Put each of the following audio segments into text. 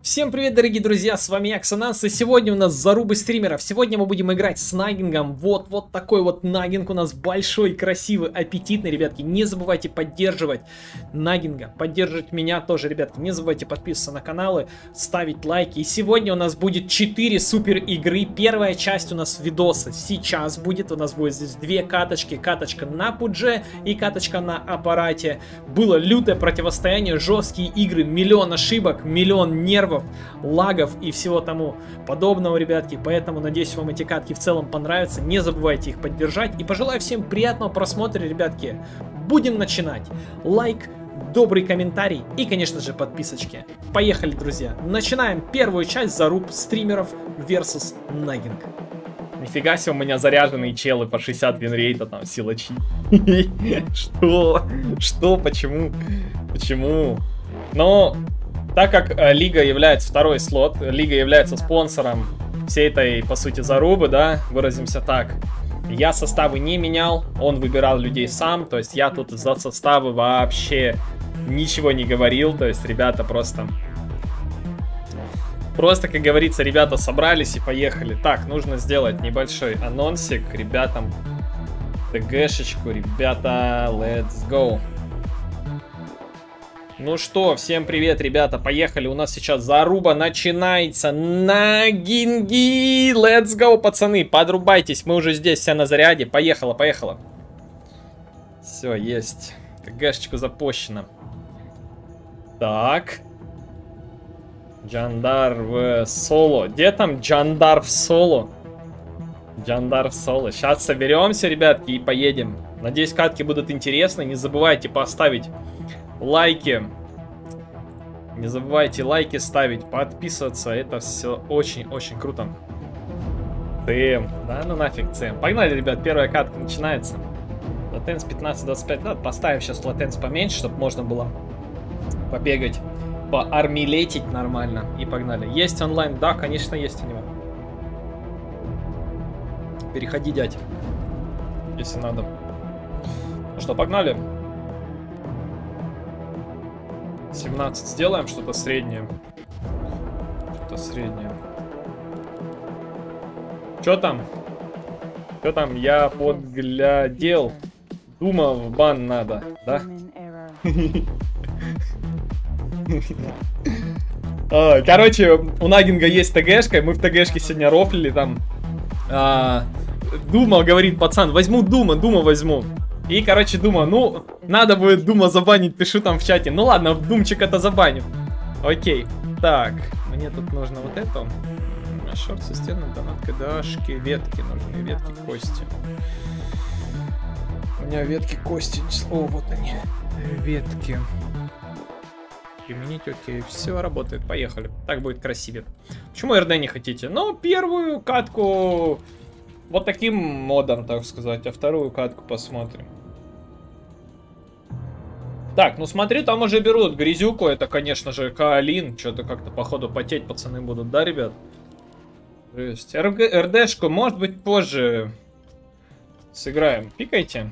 Всем привет, дорогие друзья, с вами я, Ксананс, и сегодня у нас зарубы стримеров. Сегодня мы будем играть с наггингом. Вот такой вот наггинг у нас большой, красивый, аппетитный, ребятки. Не забывайте поддерживать наггинга, поддерживать меня тоже, ребятки. Не забывайте подписываться на каналы, ставить лайки. И сегодня у нас будет 4 супер игры. Первая часть у нас видоса сейчас будет. У нас будет здесь 2 каточки. Каточка на пудже и каточка на аппарате. Было лютое противостояние, жесткие игры, миллион ошибок, миллион нервов, лагов и всего тому подобного, ребятки. Поэтому надеюсь, вам эти катки в целом понравятся. Не забывайте их поддержать. И пожелаю всем приятного просмотра, ребятки. Будем начинать. Лайк, добрый комментарий и, конечно же, подписочки. Поехали, друзья. Начинаем первую часть заруб стримеров versus наггинг. Нифига себе, у меня заряженные челы по 60 винрейта, там, силачи. Что? Что? Почему? Почему? Но... Так как Лига является второй слот, Лига является спонсором всей этой, по сути, зарубы, да, выразимся так. Я составы не менял, он выбирал людей сам, то есть я тут за составы вообще ничего не говорил, то есть ребята просто, как говорится, ребята собрались и поехали. Так, нужно сделать небольшой анонсик ребятам, ТГшечку, ребята, let's go. Ну что, всем привет, ребята, поехали, у нас сейчас заруба начинается, наггинги, let's go, пацаны, подрубайтесь, мы уже здесь, все на заряде, поехала. Все, есть, КГшечку запущено. Так, Джандар в соло, где там Джандар в соло? Джандар в соло, сейчас соберемся, ребятки, и поедем. Надеюсь, катки будут интересны, не забывайте поставить лайки. Не забывайте лайки ставить, подписываться. Это все очень-очень круто. ЦМ. Да ну нафиг ЦМ. Погнали, ребят, первая катка начинается. Латенс 15-25. Да, поставим сейчас латенс поменьше, чтобы можно было побегать, поармилетить нормально. И погнали. Есть онлайн? Да, конечно, есть у него. Переходи, дядь. Если надо. Ну что, погнали. 17 сделаем, что-то среднее. Чё там? Я подглядел. Думал, в бан надо, да? Короче, у наггинга есть ТГшка, мы в ТГшке сегодня рофлили там. Дума, говорит пацан, возьму Дума возьму. И, короче, Дума, ну, надо будет Дума забанить, пишу там в чате. Ну ладно, Думчик это забаню. Окей. Так, мне тут нужно вот это. Шорт, системный донат, кдашки, ветки нужны, ветки, кости. У меня ветки, кости. О, вот они. Ветки. Применить, окей. Все работает, поехали. Так будет красивее. Почему РД не хотите? Ну, первую катку... Вот таким модом, так сказать, а вторую катку посмотрим. Так, ну смотри, там уже берут грязюку, это, конечно же, Каолин. Что-то как-то, походу, потеть пацаны будут, да, ребят? То есть, РДшку, может быть, позже сыграем. Пикайте.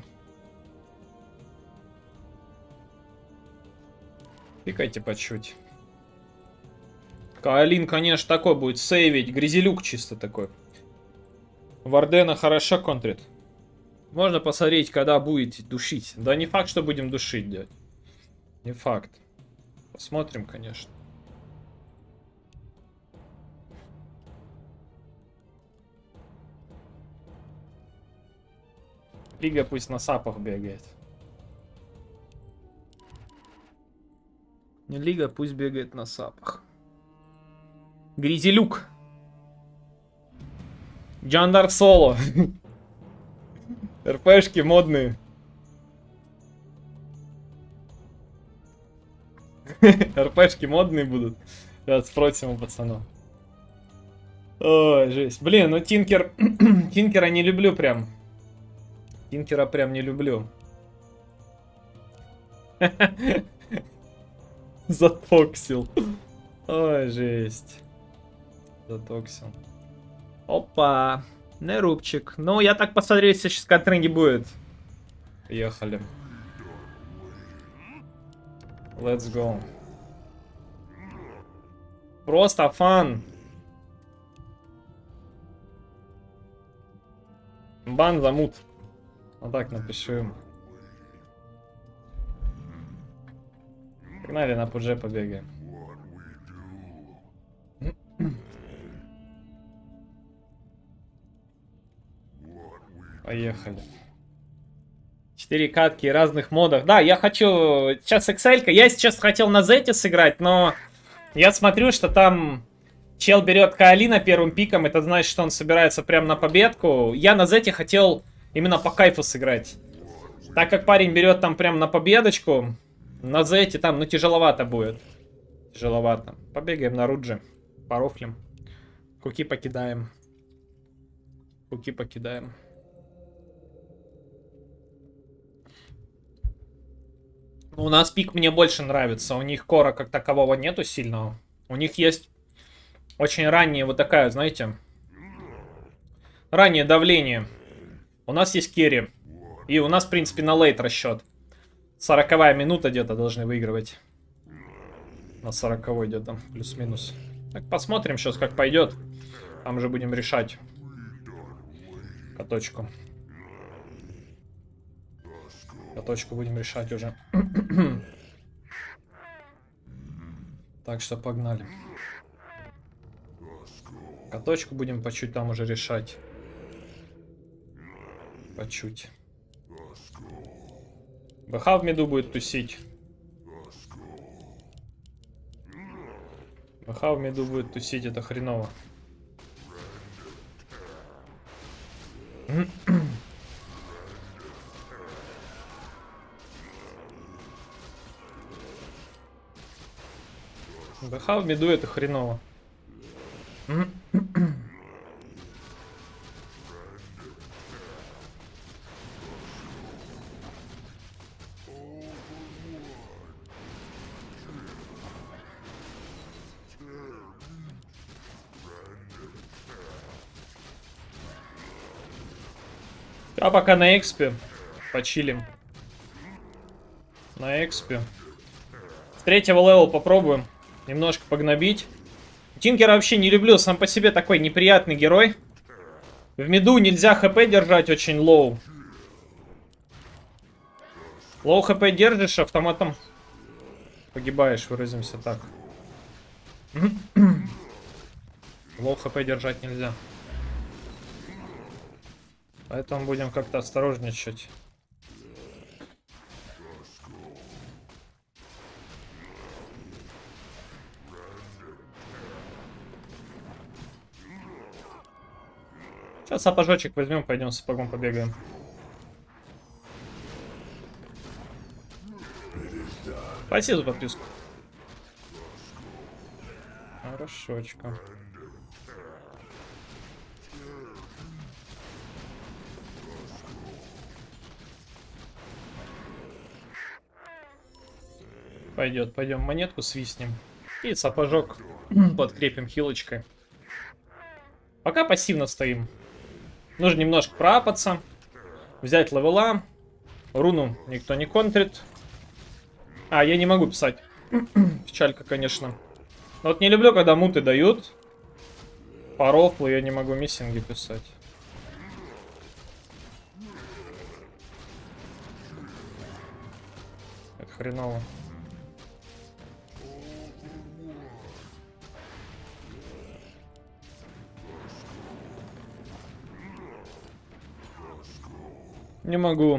Пикайте по чуть. Каолин, конечно, такой будет сейвить. Грязелюк чисто такой. Вардена хорошо контрит. Можно посмотреть, когда будете душить. Да не факт, что будем душить, дядь. Не факт. Посмотрим, конечно. Лига пусть на сапах бегает. Не Лига пусть бегает на сапах. Грязелюк. Джандар соло. РПшки модные. РПшки модные будут. Сейчас спросим у пацанов. Ой, жесть. Блин, ну Тинкер... Тинкера не люблю прям. Тинкера прям не люблю. Затоксил. Ой, жесть. Затоксил. Опа, нерубчик. Ну, я так посмотрю, если сейчас контры не будет. Поехали. Let's go. Просто фан. Бан замут. Вот так напишу им. Погнали на пудже побегаем. Поехали. 4 катки разных модах. Да, я хочу... Сейчас Excel-ка. Я сейчас хотел на Зете сыграть, но... Я смотрю, что там... Чел берет Каолина первым пиком. Это значит, что он собирается прямо на победку. Я на Зете хотел именно по кайфу сыграть. Так как парень берет там прям на победочку... На Зете там, ну, тяжеловато будет. Тяжеловато. Побегаем на Руджи. Порофлим. Куки покидаем. Куки покидаем. У нас пик мне больше нравится. У них кора как такового нету сильного. У них есть очень раннее вот такая, знаете, раннее давление. У нас есть керри. И у нас, в принципе, на лейт расчет. 40-я минута где-то должны выигрывать. На 40-й где-то, плюс-минус. Так, посмотрим сейчас, как пойдет. Там же будем решать каточку. Каточку будем решать уже. Так что погнали. Каточку будем по чуть там уже решать. По чуть. БХ в миду будет тусить. БХ в миду будет тусить, это хреново. БХ в миду это хреново. А пока на экспе почилим. На экспе. С 3-го левела попробуем немножко погнобить. Тинкера вообще не люблю, сам по себе такой неприятный герой. В миду нельзя хп держать очень лоу. Лоу хп держишь, автоматом погибаешь, выразимся так. Лоу хп держать нельзя. Поэтому будем как-то осторожничать. Сейчас сапожочек возьмем, пойдем с сапогом побегаем. Спасибо за подписку. Хорошочка. Пойдет, пойдем монетку свистнем. И сапожок подкрепим хилочкой. Пока пассивно стоим. Нужно немножко проапаться. Взять левела. Руну никто не контрит. А, я не могу писать. Печалька, конечно. Но вот не люблю, когда муты дают. По рофлу я не могу миссинги писать. Это хреново. Не могу.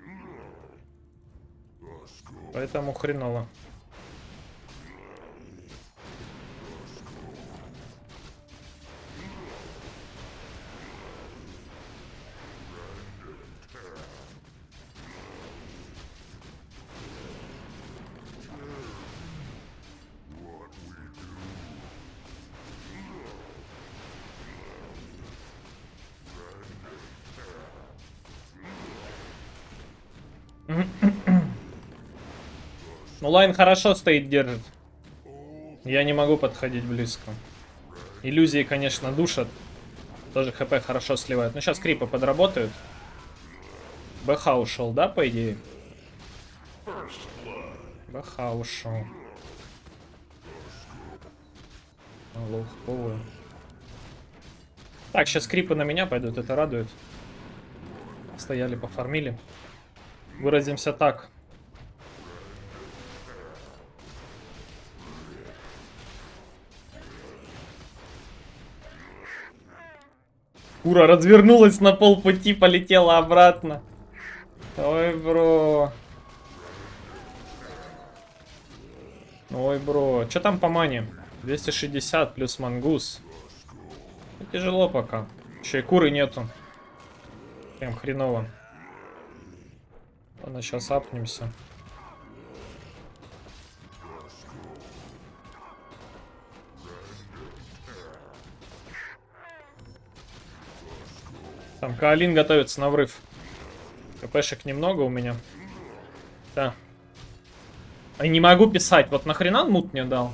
Поэтому хреново. Ну, лайн хорошо стоит, держит. Я не могу подходить близко. Иллюзии, конечно, душат. Тоже хп хорошо сливают. Ну, сейчас крипы подработают. БХ ушел, да, по идее? БХ ушел. Лоу-хуповую. Так, сейчас крипы на меня пойдут, это радует. Стояли, пофармили. Выразимся так. Кура развернулась на полпути, полетела обратно. Ой, бро. Ой, бро. Что там по мане? 260 плюс мангус. Тяжело пока. Еще и куры нету. Прям хреново. Ладно, сейчас апнемся. Там Каолин готовится на врыв. КПшек немного у меня. Да. А не могу писать. Вот нахрена он мут мне дал?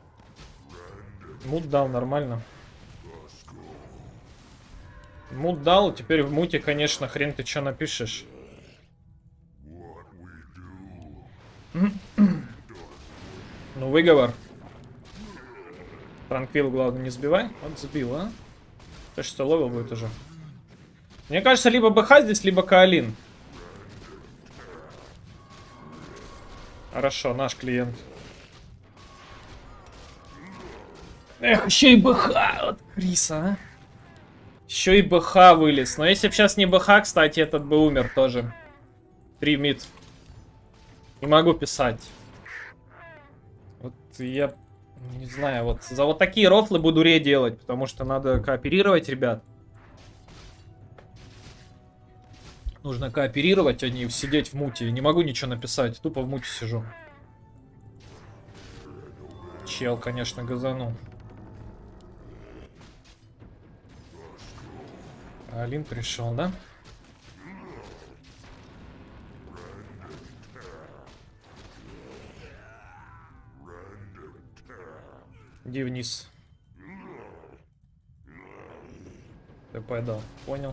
Мут дал, нормально. Мут дал, теперь в муте, конечно, хрен ты что напишешь. Ну, выговор. Транквил, главное, не сбивай. Вот сбил, а? То что ловил будет уже. Мне кажется, либо БХ здесь, либо Каолин. Хорошо, наш клиент. Эх, еще и БХ от Криса, а? Еще и БХ вылез. Но если бы сейчас не БХ, кстати, этот бы умер тоже. 3 мид. Не могу писать. Вот я не знаю, вот за вот такие рофлы буду делать, потому что надо кооперировать, ребят. Нужно кооперировать, а не сидеть в муте. Не могу ничего написать, тупо в муте сижу. Чел, конечно, газанул. Алин пришел, да? Иди вниз. ТП дал. Понял.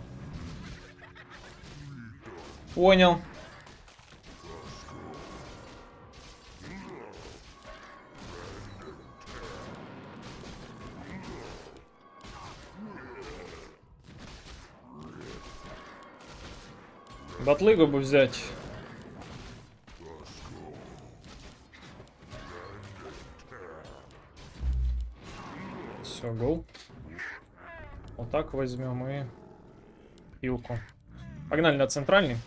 Понял. Батлыгу бы взять. Все, гол. Вот так возьмем и пилку. Погнали на центральный.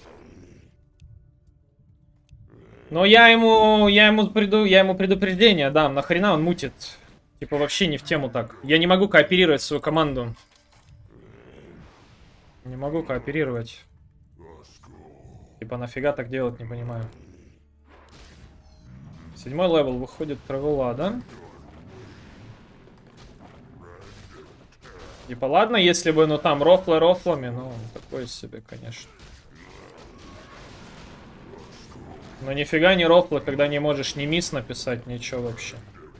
Но я ему предупреждение дам. Нахрена он мутит? Типа вообще не в тему так. Я не могу кооперировать свою команду. Не могу кооперировать. Типа нафига так делать, не понимаю. 7-й левел выходит Травела, да? Типа ладно, если бы, ну там рофлы рофлами, ну такое себе, конечно. Но нифига не рофлы, когда не можешь ни мисс написать, ничего вообще.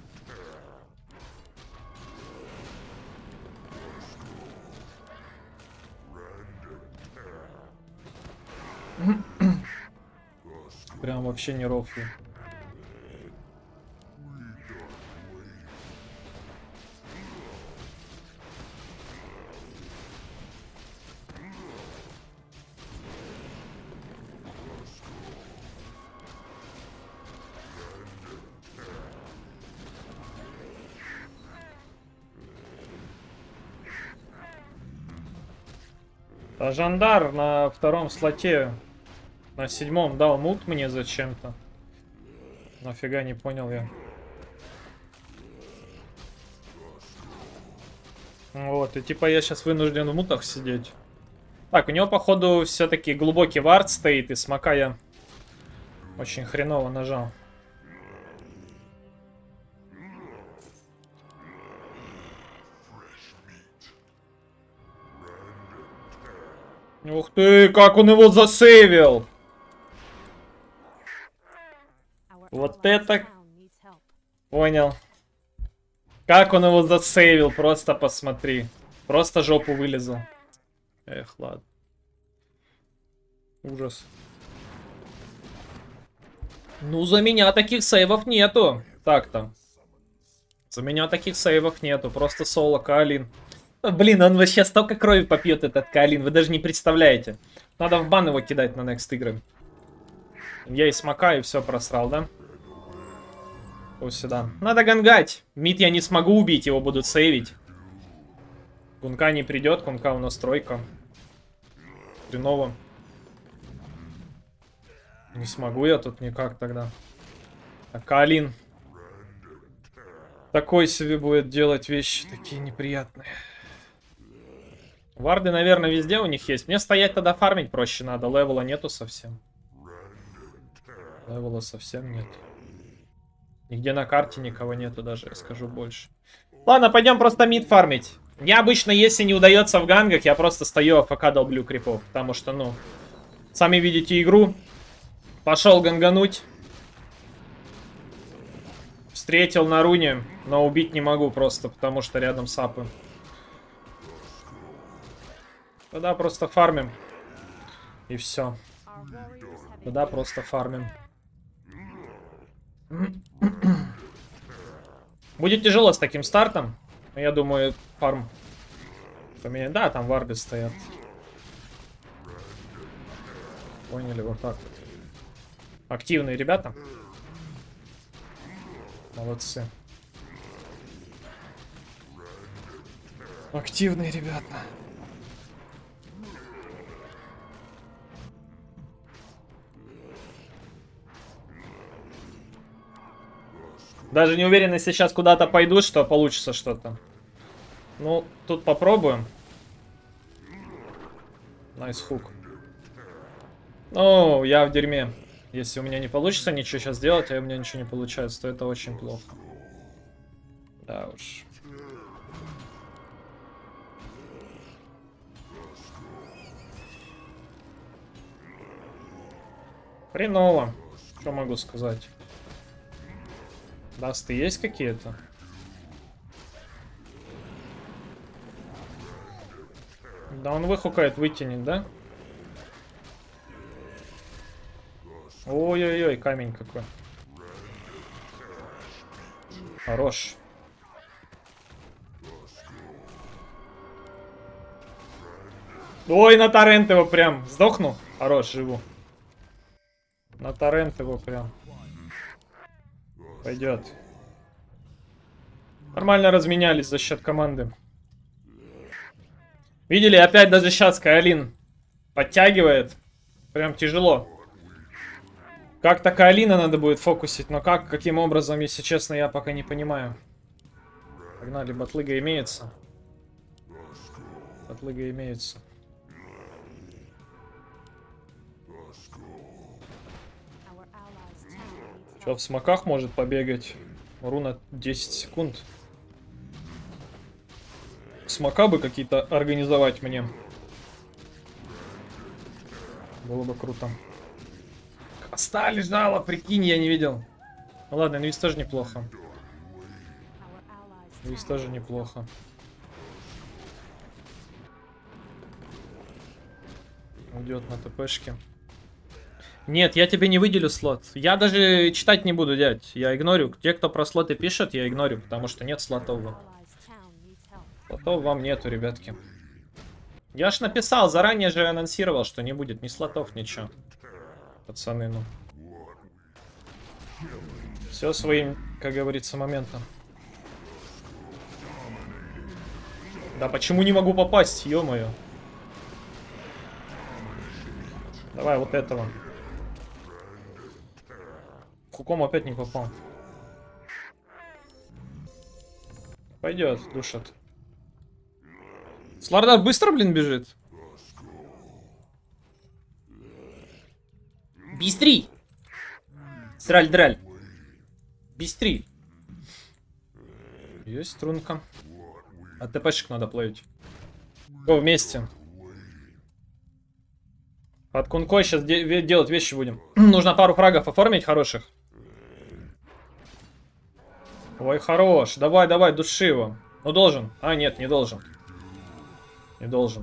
Прям вообще не рофлы. А Жандар на втором слоте, на 7-м дал мут мне зачем-то. Нафига, не понял я. Вот, и типа я сейчас вынужден в мутах сидеть. Так, у него, походу, все-таки глубокий вард стоит, и смока я очень хреново нажал. Ух ты, как он его засейвил! Вот это... Понял. Как он его засейвил, просто посмотри. Просто жопу вылезал. Эх, ладно. Ужас. Ну, за меня таких сейвов нету. Так-то. За меня таких сейвов нету, просто соло Каолин. Блин, он вообще столько крови попьет, этот Каолин, вы даже не представляете. Надо в бан его кидать на next игры. Я и смока, и все просрал, да? Вот сюда. Надо гангать. Мид я не смогу убить, его будут сейвить. Кунка не придет, Кунка у нас тройка. Хреново. Не смогу я тут никак тогда. А Каолин такой себе будет делать вещи, такие неприятные. Варды, наверное, везде у них есть. Мне стоять тогда фармить проще надо. Левела нету совсем. Левела совсем нет. Нигде на карте никого нету даже, я скажу больше. Ладно, пойдем просто мид фармить. Я обычно, если не удается в гангах, я просто стою АФК долблю крипов. Потому что, ну, сами видите игру. Пошел гангануть. Встретил на руне, но убить не могу просто, потому что рядом сапы. Тогда просто фармим. И все. Тогда просто фармим. Будет тяжело с таким стартом. Я думаю, фарм поменять. Да, там варды стоят. Поняли, вот так вот. Активные ребята. Молодцы. Активные ребята. Даже не уверен, если сейчас куда-то пойду, что получится что-то. Ну, тут попробуем. Найс хук. Ну, я в дерьме. Если у меня не получится ничего сейчас сделать, а у меня ничего не получается, то это очень плохо. Да уж. Хреново. Что могу сказать? Дасты есть какие-то? Да он выхукает, вытянет, да? Ой-ой-ой, камень какой. Хорош. Ой, на торрент его прям. Сдохну? Хорош, живу. На торрент его прям. Пойдет. Нормально разменялись за счет команды. Видели, опять даже сейчас Каолин подтягивает. Прям тяжело. Как-то Каолина надо будет фокусить, но как, каким образом, если честно, я пока не понимаю. Погнали, батлыга имеется. Батлыга имеется. Что, в смоках может побегать? Руна 10 секунд. Смока бы какие-то организовать мне. Было бы круто. Коста лежала, прикинь, я не видел. Ну ладно, инвиз тоже неплохо. Инвиз тоже неплохо. Уйдет на ТПшке. Нет, я тебе не выделю слот. Я даже читать не буду, дядь. Я игнорю. Те, кто про слоты пишет, я игнорю, потому что нет слотов. Слотов вам нету, ребятки. Я ж написал, заранее же анонсировал, что не будет ни слотов, ничего. Пацаны, ну. Все своим, как говорится, моментом. Да почему не могу попасть, ё-моё. Давай вот этого. Хуком опять не попал. Пойдет, душат. Слардар быстро, блин, бежит. Быстри! Сраль-драль. Быстри. Есть струнка. А ТПшек надо плавить. О, вместе. Под кункой сейчас делать вещи будем. Нужно пару фрагов оформить хороших. Ой, хорош. Давай, давай, души его. Ну, должен. А, нет, не должен. Не должен.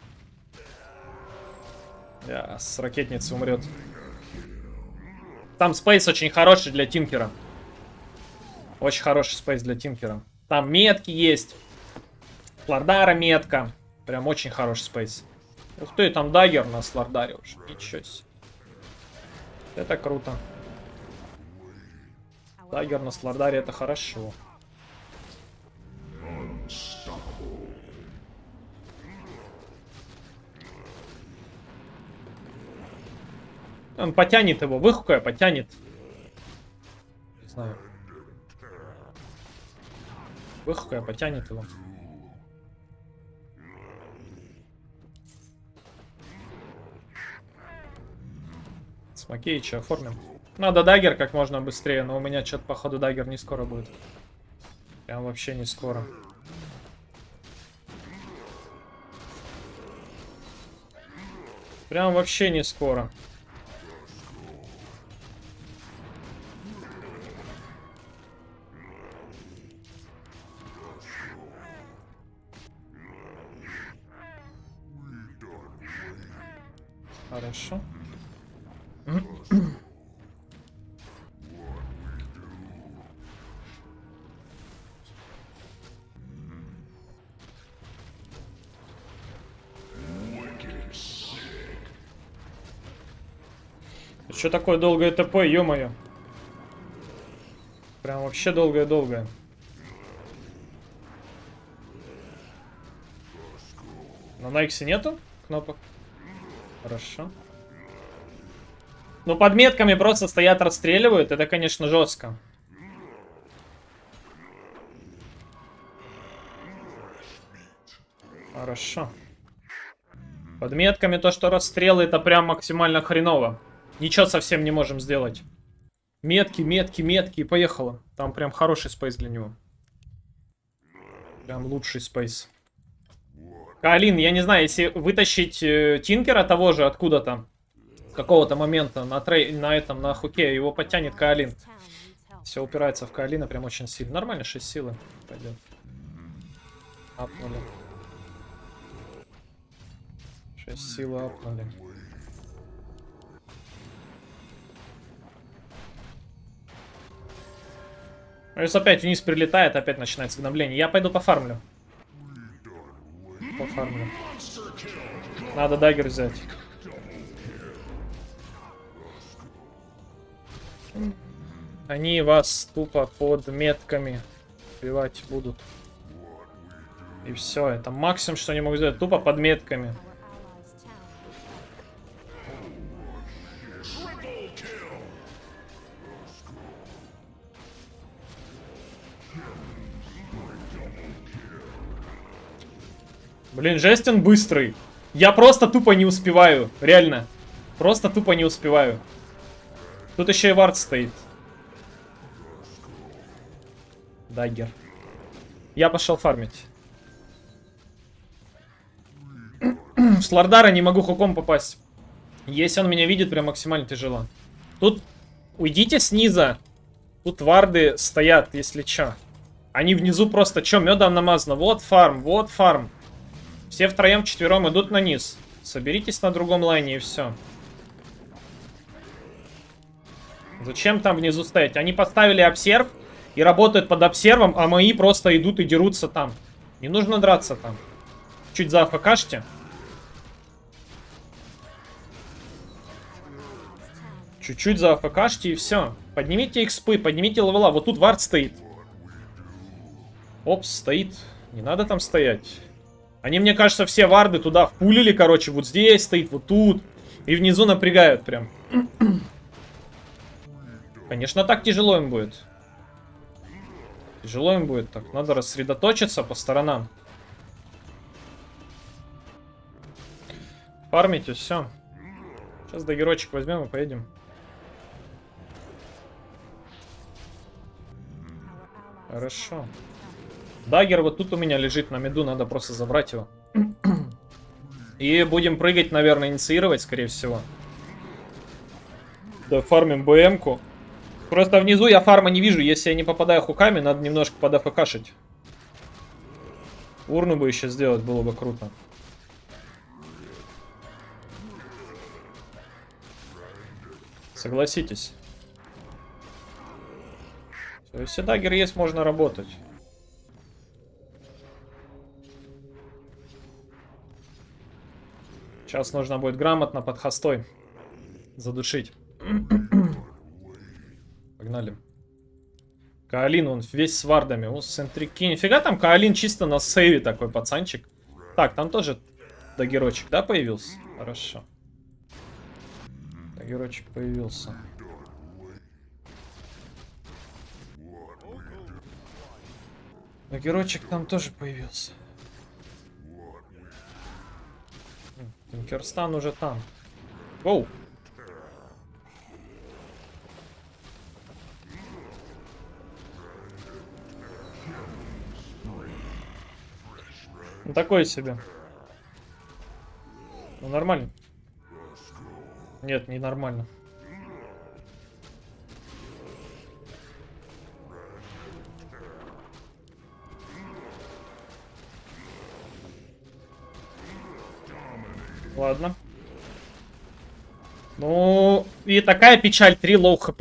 С ракетницы умрет. Там спейс очень хороший для тинкера. Очень хороший спейс для Тинкера. Там метки есть. Слардара метка. Прям очень хороший спейс. Ух ты, там даггер на Слардаре уже. Ничего себе. Это круто. Даггер на Слардаре это хорошо. Он потянет его, выхукая, потянет. Не знаю. Выхукая, потянет его. Смокеича оформим. Надо даггер как можно быстрее, но у меня что-то походу даггер не скоро будет. Прям вообще не скоро. Прям вообще не скоро. Хорошо. Что такое долгое ТП, ё-моё. Прям вообще долгое-долгое. На Найксе нету кнопок? Хорошо. Ну, под метками просто стоят, расстреливают. Это, конечно, жестко. Хорошо. Под метками то, что расстрелы, это прям максимально хреново. Ничего совсем не можем сделать. Метки, метки, метки, и поехало. Там прям хороший спейс для него. Прям лучший спейс. Каолин, я не знаю, если вытащить Тинкера того же откуда-то, с какого-то момента на хуке, его подтянет Каолин. Все упирается в Каолина прям очень сильно. Нормально, 6 силы пойдет. Апнули. 6 силы апнули. Если опять вниз прилетает, опять начинается гнобление. Я пойду пофармлю. Пофармлю. Надо даггер взять. Они вас тупо под метками убивать будут. И все, это максимум, что они могут сделать. Тупо под метками. Блин, Жестин быстрый. Я просто тупо не успеваю. Реально. Просто тупо не успеваю. Тут еще и вард стоит. Даггер. Я пошел фармить. С Лордара не могу хуком попасть. Если он меня видит, прям максимально тяжело. Тут уйдите снизу. Тут варды стоят, если чё. Они внизу просто чё, медом намазано. Вот фарм, вот фарм. Все втроем, вчетвером идут на низ. Соберитесь на другом лайне и все. Зачем там внизу стоять? Они поставили обсерв и работают под обсервом, а мои просто идут и дерутся там. Не нужно драться там. Чуть за АФКшьте. Чуть-чуть за АФКшьте и все. Поднимите экспы, поднимите левела. Вот тут вард стоит. Опс, стоит. Не надо там стоять. Они, мне кажется, все варды туда впулили, короче. Вот здесь стоит, вот тут. И внизу напрягают прям. Конечно, так тяжело им будет. Тяжело им будет так. Надо рассредоточиться по сторонам. Фармите, все. Сейчас даггерочек возьмем и поедем. Хорошо. Даггер вот тут у меня лежит на миду, надо просто забрать его. И будем прыгать, наверное, инициировать, скорее всего. Да, фармим БМ-ку. Просто внизу я фарма не вижу, если я не попадаю хуками, надо немножко под АФКшить. Урну бы еще сделать, было бы круто. Согласитесь. Если дагер есть, можно работать. Сейчас нужно будет грамотно под хостой задушить. Погнали. Каолин, он весь с вардами. У Сентрики. Нифига там Каолин чисто на сейве такой пацанчик. Так, там тоже дагерочек, да, появился? Хорошо. Дагерочек появился. Дагерочек там тоже появился. Тинкерстан уже там. Гоу! Ну, такое себе. Ну, нормально. Нет, не нормально. Ладно. Ну, и такая печаль. 3 лоу хп.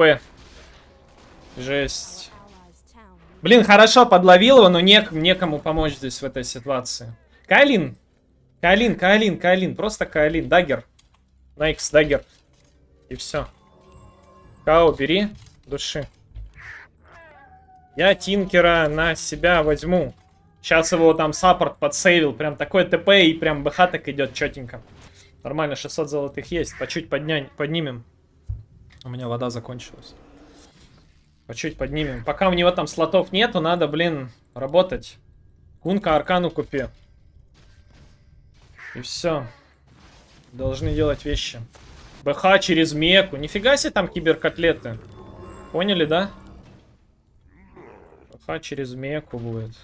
Жесть. Блин, хорошо подловил его, но некому помочь здесь в этой ситуации. Каолин. Каолин. Просто Каолин. Дагер. Найкс, дагер. И все. Као, бери. Души. Я Тинкера на себя возьму. Сейчас его там саппорт подсейвил. Прям такой ТП и прям БХ так идет четенько. Нормально, 600 золотых есть. По чуть поднимем. У меня вода закончилась. По чуть поднимем. Пока у него там слотов нету, надо, блин, работать. Кунка аркану купи. И все. Должны делать вещи. БХ через меку. Нифига себе там киберкотлеты. Поняли, да? БХ через меку будет.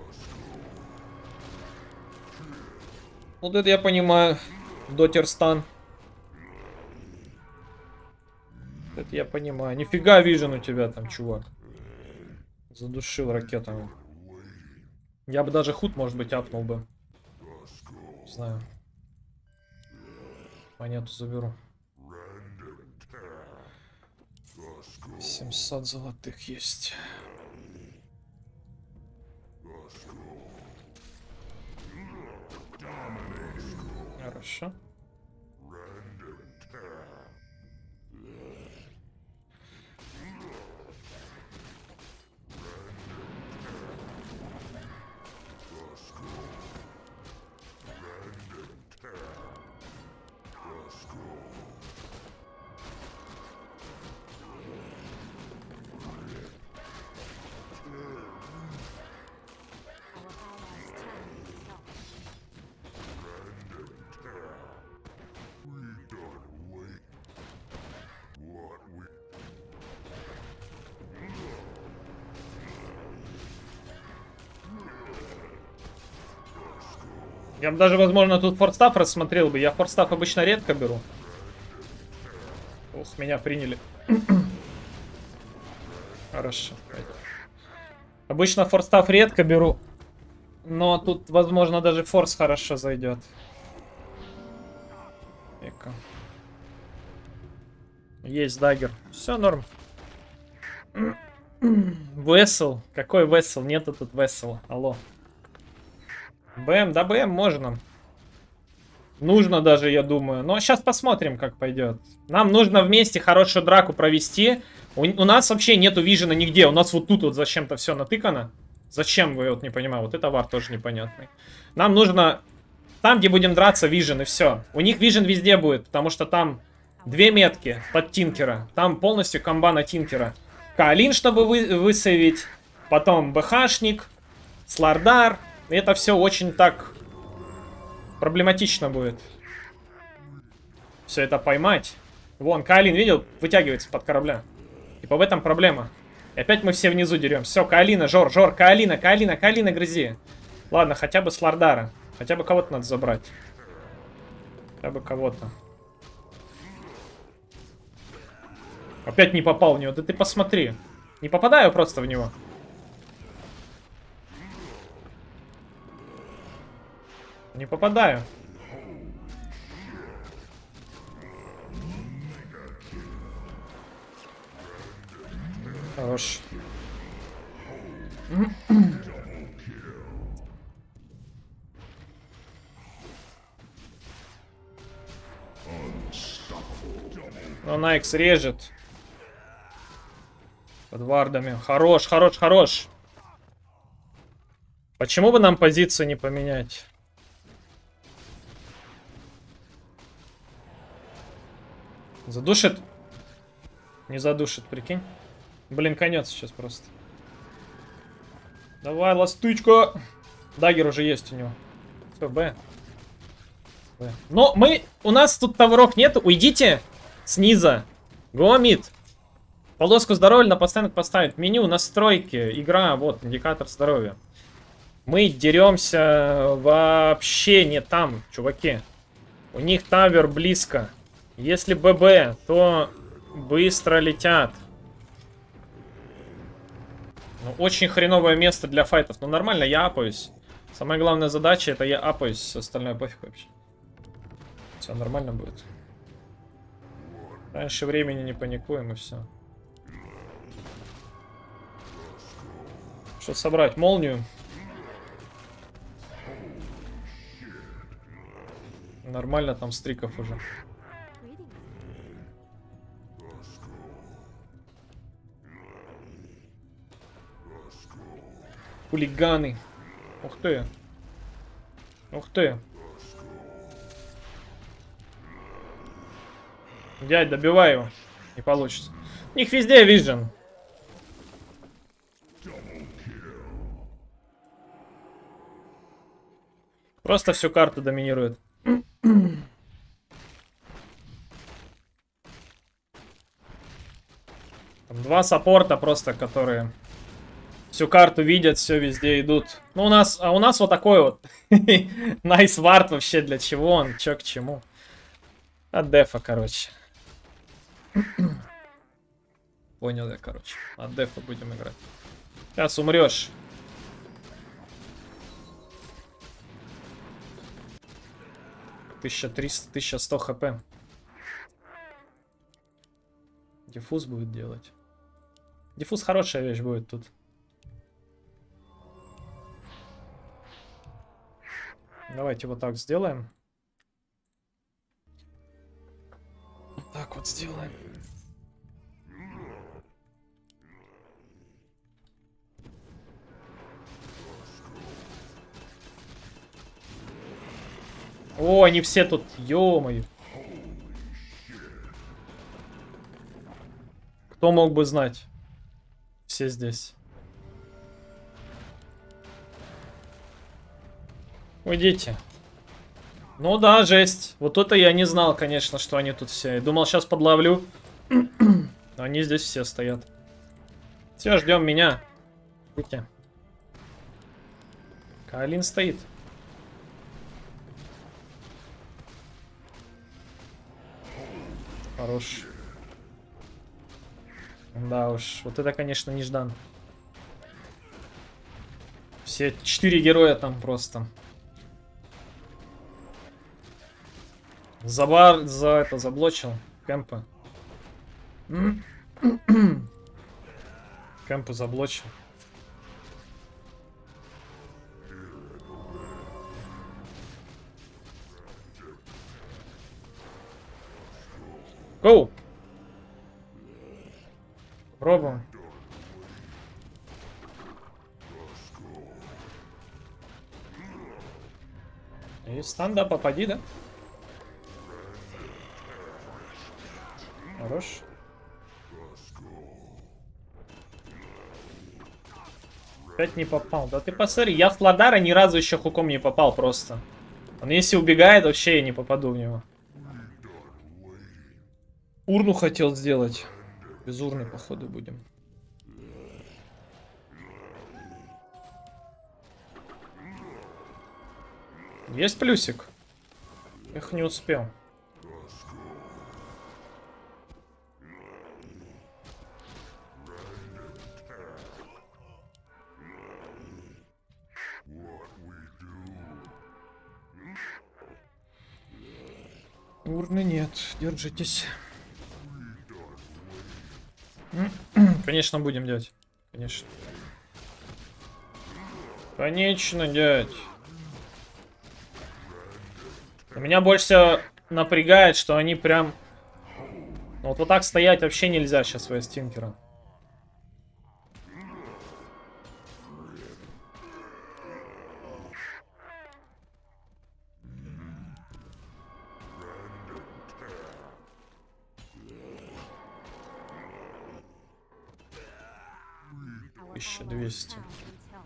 Вот это я понимаю. Дотерстан. Это я понимаю. Нифига вижен у тебя там, чувак. Задушил ракетами. Я бы даже худ, может быть, апнул бы. Не знаю. Монету заберу. 700 золотых есть. Хорошо. Я бы даже, возможно, тут форстав рассмотрел бы. Я форстав обычно редко беру. Ух, меня приняли. Хорошо. Обычно форстав редко беру. Но тут, возможно, даже форс хорошо зайдет. Эко. Есть дагер. Все, норм. Весел. Какой весел? Нету тут весела. Алло. БМ, да БМ можно. Нужно даже, я думаю. Но сейчас посмотрим, как пойдет. Нам нужно вместе хорошую драку провести. У нас вообще нету вижена нигде. У нас вот тут вот зачем-то все натыкано. Зачем, вы вот не понимаю. Вот это вар тоже непонятный. Нам нужно там, где будем драться, вижен и все. У них вижен везде будет, потому что там 2 метки под Тинкера. Там полностью комба на Тинкера. Каолин, чтобы высейвить. Потом БХшник. Слардар. Это все очень так проблематично будет. Все это поймать. Вон, Каолин, видел? Вытягивается под корабля. Типа в этом проблема. И опять мы все внизу дерем. Все, Каолина, Жор, Каолина, грызи. Ладно, хотя бы Слардара. Хотя бы кого-то надо забрать. Хотя бы кого-то. Опять не попал в него. Да ты посмотри. Не попадаю просто в него. Не попадаю. Хорош. Но Найкс режет. Под вардами. Хорош, хорош, хорош. Почему бы нам позицию не поменять? Задушит? Не задушит, прикинь. Блин, конец сейчас просто. Давай, ластычка. Дагер уже есть у него. Все, Б. Но мы... У нас тут товаров нет. Уйдите снизу. Гомит. Полоску здоровья на постоянно поставить. Меню, настройки, игра. Вот, индикатор здоровья. Мы деремся вообще не там, чуваки. У них тавер близко. Если ББ, то быстро летят. Ну, очень хреновое место для файтов. Но нормально, я апаюсь. Самая главная задача — это я апаюсь. Остальное пофиг вообще. Все нормально будет. Раньше времени не паникуем и все. Что собрать? Молнию. Нормально там стриков уже. Хулиганы. Ух ты. Ух ты. Дядь, добивай его. Не получится. У них везде вижен. Просто всю карту доминирует. Там два саппорта просто, которые всю карту видят, все везде идут. Ну, у нас вот такой вот. Найс вард вообще для чего он, чё к чему. От дефа, короче. Понял я, короче. От дефа будем играть. Сейчас умрешь. — 1300, 1100 хп. Диффуз будет делать. Диффуз хорошая вещь будет тут. Давайте вот так сделаем. Так вот сделаем. О, они все тут, ё-моё. Кто мог бы знать? Все здесь. Уйдите. Ну да, жесть. Вот это я не знал, конечно, что они тут все. Я думал, сейчас подловлю. Но они здесь все стоят. Все, ждем меня. Идите. Каолин стоит. Хорош. Да уж, вот это, конечно, неждан. Все 4 героя там просто. Заблочил кемпа. Кемпу заблочил. Гоу! Пробуем. И станда, попади, да? Хорош. Опять не попал. Да ты посмотри, я в Ладара ни разу еще хуком не попал просто. Он если убегает, вообще я не попаду в него. Урну хотел сделать. Без урны, походу, будем. Есть плюсик? Их не успел. Урны нет, держитесь. Конечно, будем делать. Конечно. Конечно, дядь. Меня больше всего напрягает, что они прям... Вот так стоять вообще нельзя сейчас с Вестинкером. Our 1200. town needs help.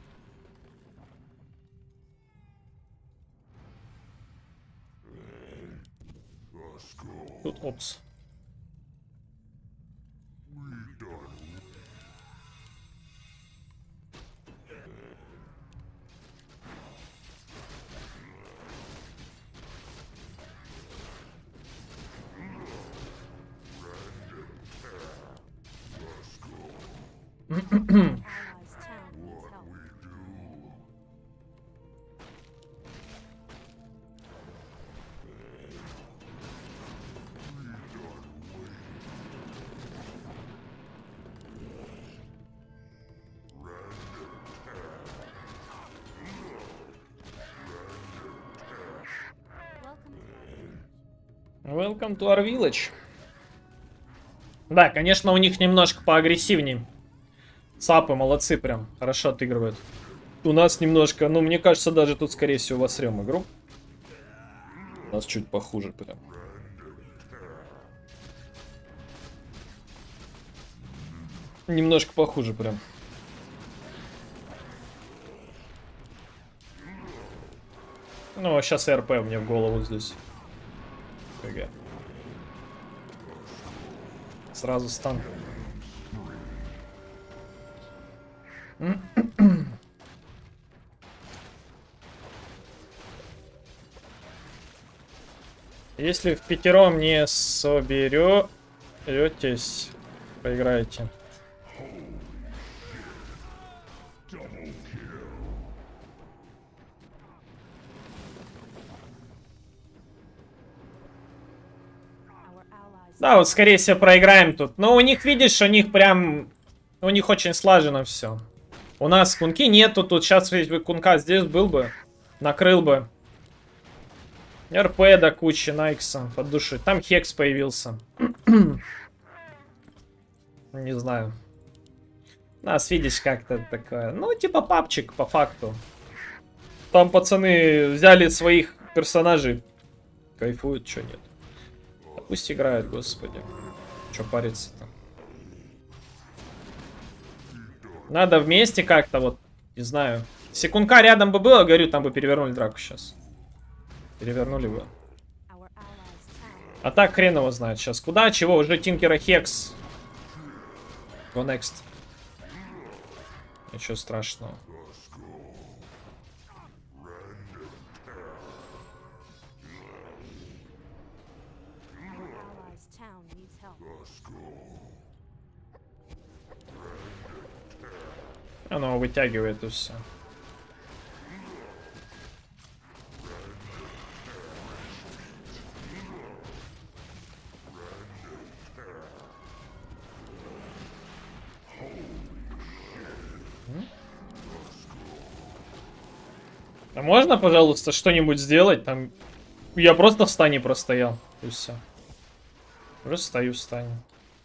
Тут опс. Allies' town needs help. Welcome to our village. Да, конечно, у них немножко поагрессивнее. Сапы молодцы прям, хорошо отыгрывают. У нас немножко, ну, мне кажется, даже тут, скорее всего, восрем игру. У нас чуть похуже прям. Немножко похуже прям. Ну, а сейчас РП мне в голову здесь. ГГ. Сразу стан. Если в пятером не соберетесь, проиграете. Our allies' Да, вот скорее всего проиграем тут. Но у них, видишь, у них прям... У них очень слажено все. У нас кунки нету тут. Сейчас ведь бы кунка здесь был бы. Накрыл бы. РП до кучи Найкса под душой. Там Хекс появился. Не знаю. Нас, видишь, как-то такое. Ну, типа папчик, по факту. Там пацаны взяли своих персонажей. Кайфуют, что нет. Да пусть играют, господи. Че париться-то? Надо вместе как-то, вот, не знаю. Секундка рядом бы было, говорю, там бы перевернули драку сейчас. Перевернули бы. our allies' town. А так хрен его знает сейчас. Куда, чего? Уже Тинкера Хекс. Go next. Ничего страшного. Our allies' town needs help. Оно вытягивает и все. А можно, пожалуйста, что-нибудь сделать? Там я просто в стане простоял. И все. Просто стою в стане.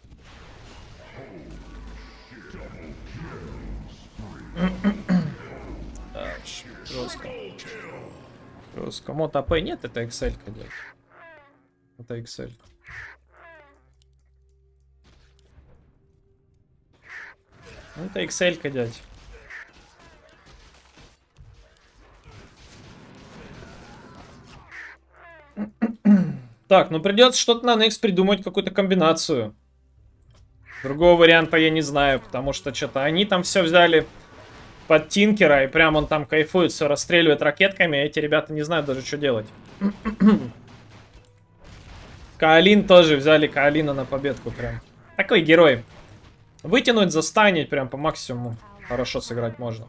Да, жестко. Жестко. Мод АП нет, это Excel, дядь. Это Excel. Это Excel, дядь. Так, ну придется что-то на Next придумать, какую-то комбинацию. Другого варианта я не знаю, потому что что-то они там все взяли под Тинкера, и прям он там кайфует, все расстреливает ракетками, а эти ребята не знают даже, что делать. Каолин тоже взяли Каолина на победку прям. Такой герой. Вытянуть, застанить прям по максимуму. Хорошо сыграть можно.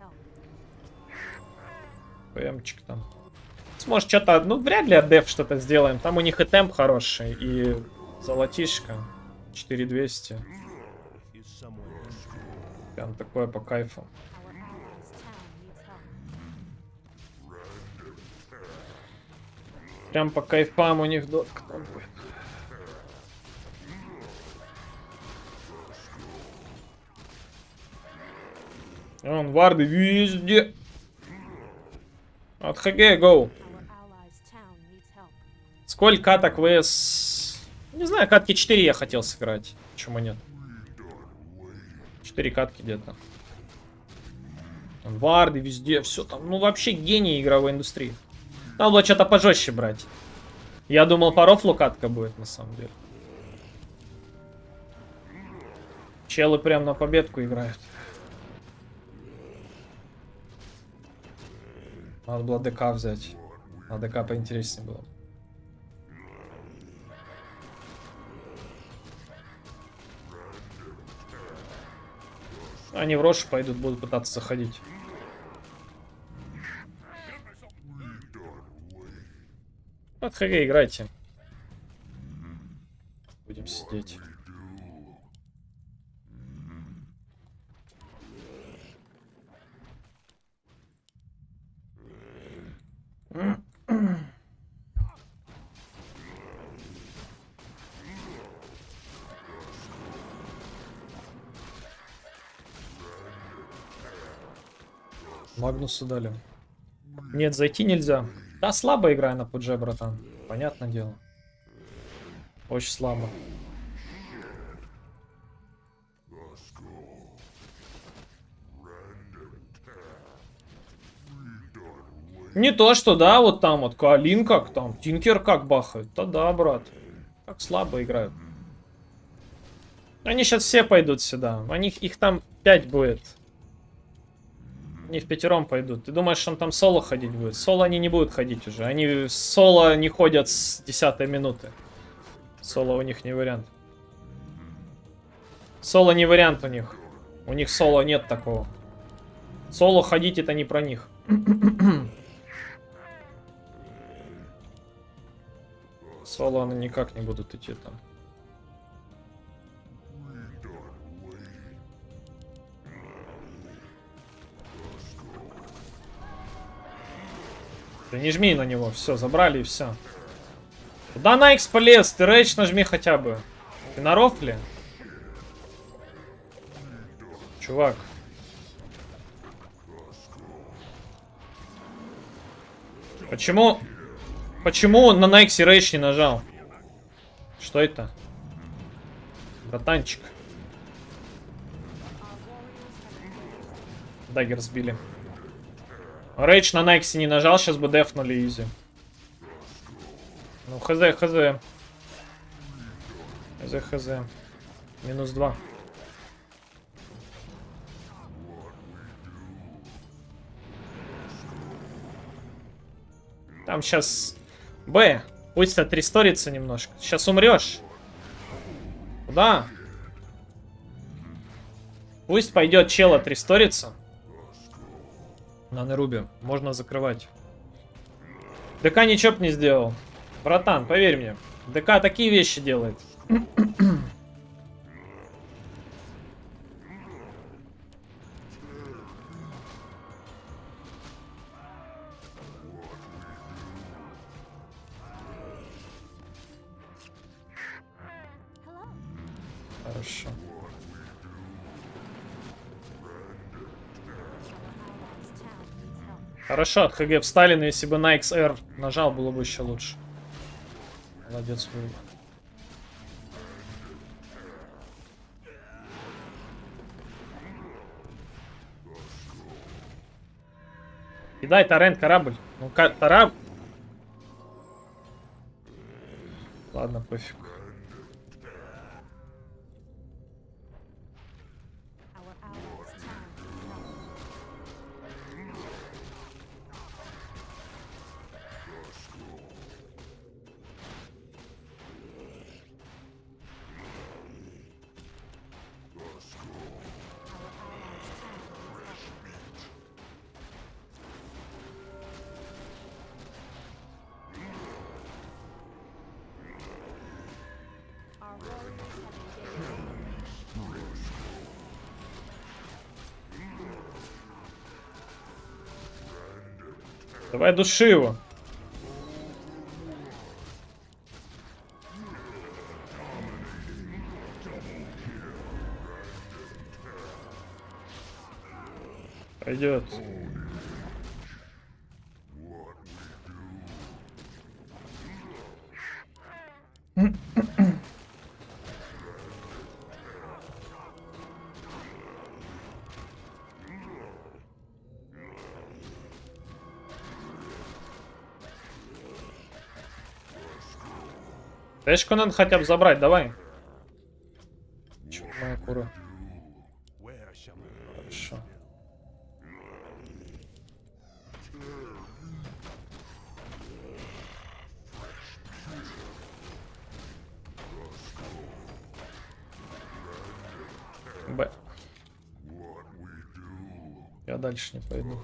ПМчик там. Может, что-то, ну, вряд ли от Деф что-то сделаем. Там у них и темп хороший, и золотишко. 4200. Прям такое по кайфу. Our allies' town needs help. Прям по кайфам у них дотка там будет. Вон варды везде. От ХГ, гоу. Our allies' town needs help. Сколько каток ВС? Не знаю, катки 4 я хотел сыграть. Почему нет? 4 катки где-то. Варды везде, все там. Ну вообще гений игровой индустрии. Надо было что-то пожестче брать. Я думал, по рофлу катка будет на самом деле. Челы прям на победку играют. Надо было ДК взять. А ДК поинтереснее было. Они в Рошу пойдут, будут пытаться заходить. От ХГ играйте. Будем сидеть. Магнусу дали. Нет, зайти нельзя. Да, слабая игра на PUBG, братан. Понятное дело. Очень слабо. Не то, что, да, вот там вот Калин как там, Тинкер как бахает. Да, брат. Как слабо играют. Они сейчас все пойдут сюда. Их там 5 будет. Они в пятером пойдут. Ты думаешь, он там соло ходить будет? Соло они не будут ходить уже. Они соло не ходят с 10-й минуты. Соло у них не вариант. Соло не вариант у них. У них соло нет такого. Соло ходить это не про них. Соло они никак не будут идти там. Ты не жми на него, все, забрали и все. Куда на X полез? Ты рейдж нажми хотя бы. Ты на рофле? Чувак. Почему он на X рейдж не нажал? Что это? Братанчик. Даггер сбили. Рейдж на Найксе не нажал, сейчас бы дефнули изи. Ну, хз. Хз. Минус 2. Там сейчас Б. Пусть отресторится немножко. Сейчас умрешь. Куда? Пусть пойдет чел отресторится. На Неруби. Можно закрывать. ДК ничего б не сделал. Братан, поверь мне. ДК такие вещи делает. Хорошо. Хорошо, от ХГ встали, но если бы на XR нажал, было бы еще лучше. Молодец, вы. Кидай, Торрент, корабль. Ну, корабль. Ладно, пофиг. Давай души его. идет. Тэшку надо хотя бы забрать, давай. Чё, моя кура. Хорошо. Б. Я дальше не пойду.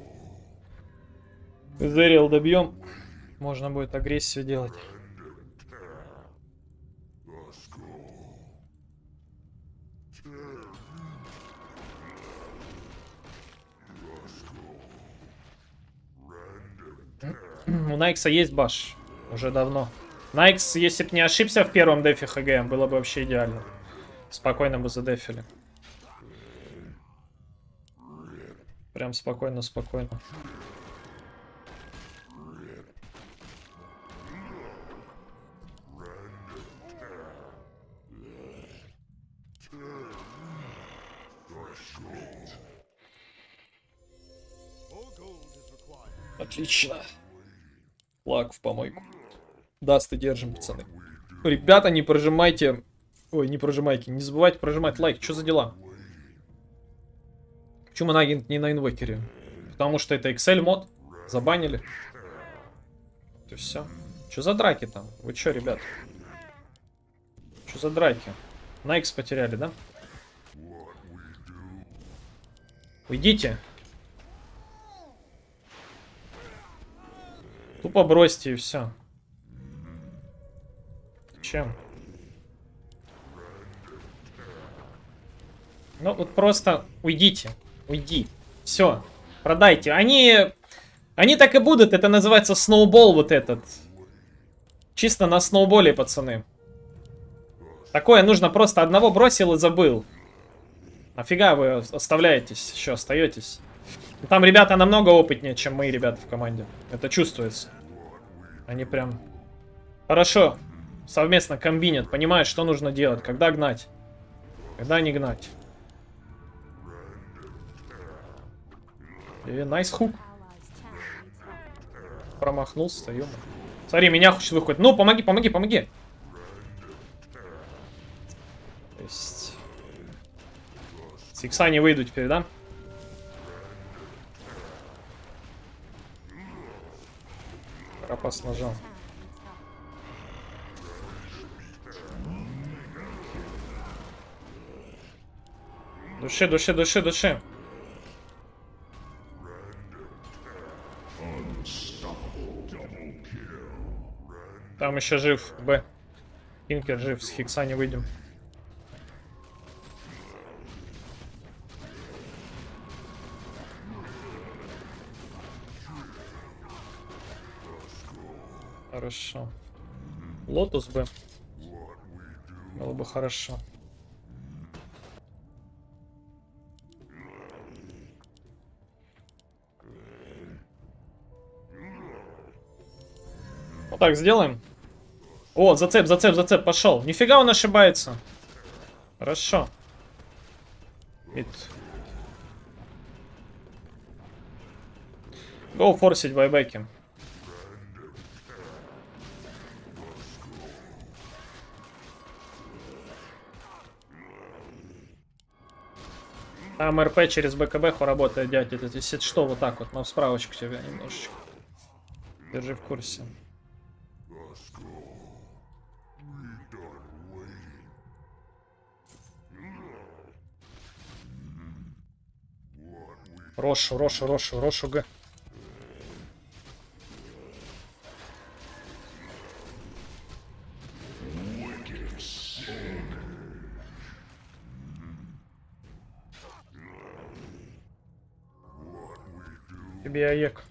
Зерил добьем. Можно будет агрессию делать. У Найкса есть баш. Уже давно. Найкс, если бы не ошибся в первом дефе ХГ, было бы вообще идеально. Спокойно бы задефили. Прям спокойно, спокойно. Отлично. Флаг в помойку. Дасты держим, пацаны. Ребята, не прожимайте. Ой, не прожимайте. Не забывайте прожимать лайк. Что за дела? Почему Нагин не на инвокере? Потому что это Excel мод. Забанили. Это все. Что за драки там? Вы что, ребят? Что за драки? Найкс потеряли, да? Уйдите. Тупо бросьте и все. Чем? Ну вот просто уйдите. Уйди. Все. Продайте. Они так и будут. Это называется сноубол вот этот. Чисто на сноуболе, пацаны. Такое нужно просто одного бросил и забыл. Нафига вы оставляетесь? Еще остаетесь? Там ребята намного опытнее, чем мои ребята в команде. Это чувствуется. Они прям хорошо совместно комбинят, понимают, что нужно делать, когда гнать, когда не гнать. И найс хук. Промахнулся, ё-моё. Смотри, меня хочет выходит. Ну, помоги, помоги, помоги. То есть... С икса не выйду теперь, да? Карапас нажал. Души, души, души, души. Там еще жив, Б. Кинкер жив, с хикса не выйдем. Хорошо. Лотус Б. Было бы хорошо. Вот так сделаем. О, зацеп, зацеп, зацеп, пошел. Нифига он ошибается. Хорошо. Гоу форсить байбеки. Там РП через БКБ работает, дядь. Это если что, вот так вот, на справочку тебя немножечко. Держи в курсе. Рошу, Рошу, Рошу, Рошу Г. Тебе АЕК.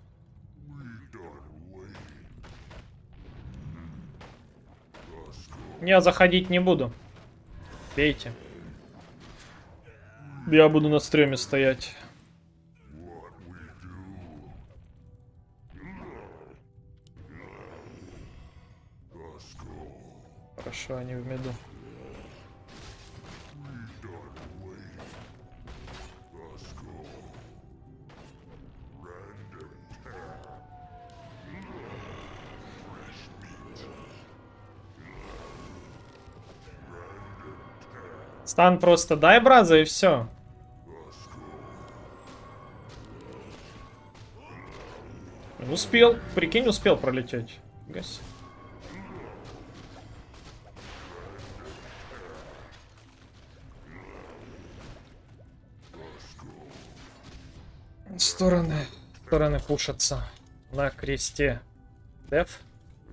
Я заходить не буду. Бейте. Я буду на стреме стоять. Хорошо, они в меду. Стан просто дай, браза, и все. Успел, прикинь, успел пролететь. Гась. Стороны пушатся на кресте. Деф.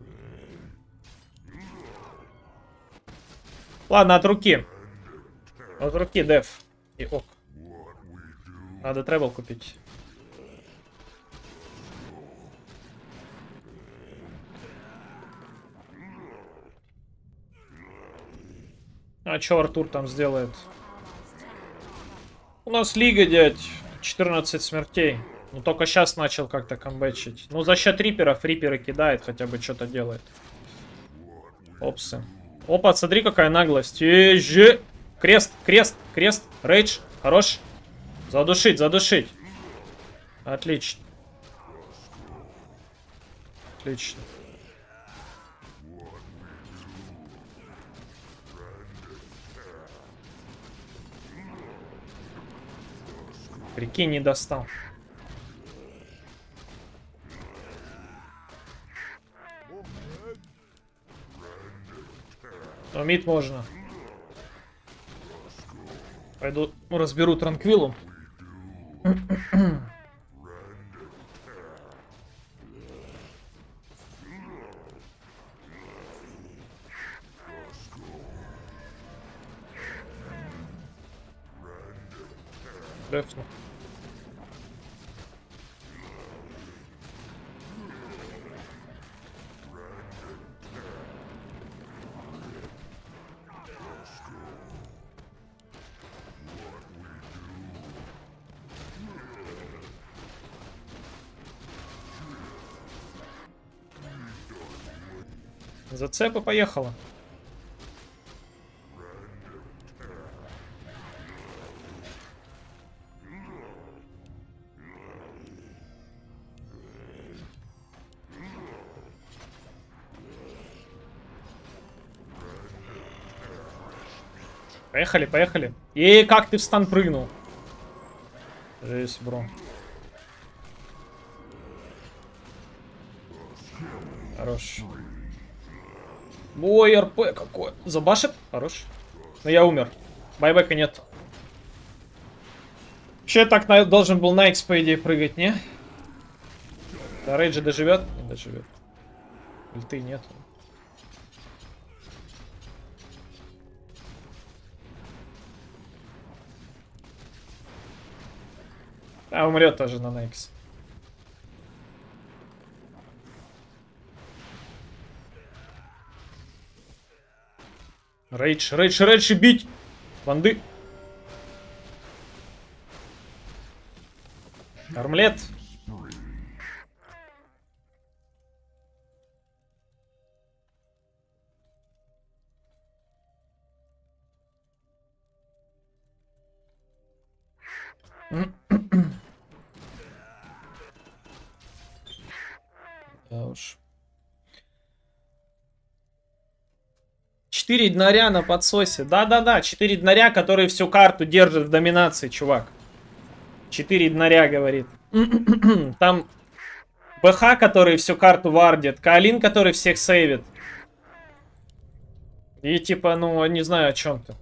Ладно, от руки. От руки, деф. И ок. Надо тревел купить. А чё Артур там сделает? У нас лига, дядь. 14 смертей. Ну, только сейчас начал как-то камбэчить. Ну, за счет риперов риперы кидает, хотя бы что-то делает. Опсы. Опа, смотри, какая наглость. Крест, крест, крест. Рейдж. Хорош. Задушить, задушить. Отлично. Отлично. Прикинь, не достал. Но мид можно. Пойду разберу Транквилу. Дефну. Зацепа поехала. Поехали, поехали. И как ты в стан прыгнул? Жесть, бро. Хорош. Ой, РП какой. Забашит? Хорош. Но я умер. Байбека нет. Вообще так должен был на X, по идее, прыгать, не? Да, Рейджи доживет? Не доживет. Ульты нет. А, умрет тоже на Найкс. Рейдж, рейдж, рейдж и бить! Банды! Армлет! Да уж. 4 днаря на подсосе. Да-да-да, 4 днаря, которые всю карту держат в доминации, чувак. 4 днаря, говорит. Там БХ, который всю карту вардит. Каолин, который всех сейвит. И типа, ну, не знаю о чем ты.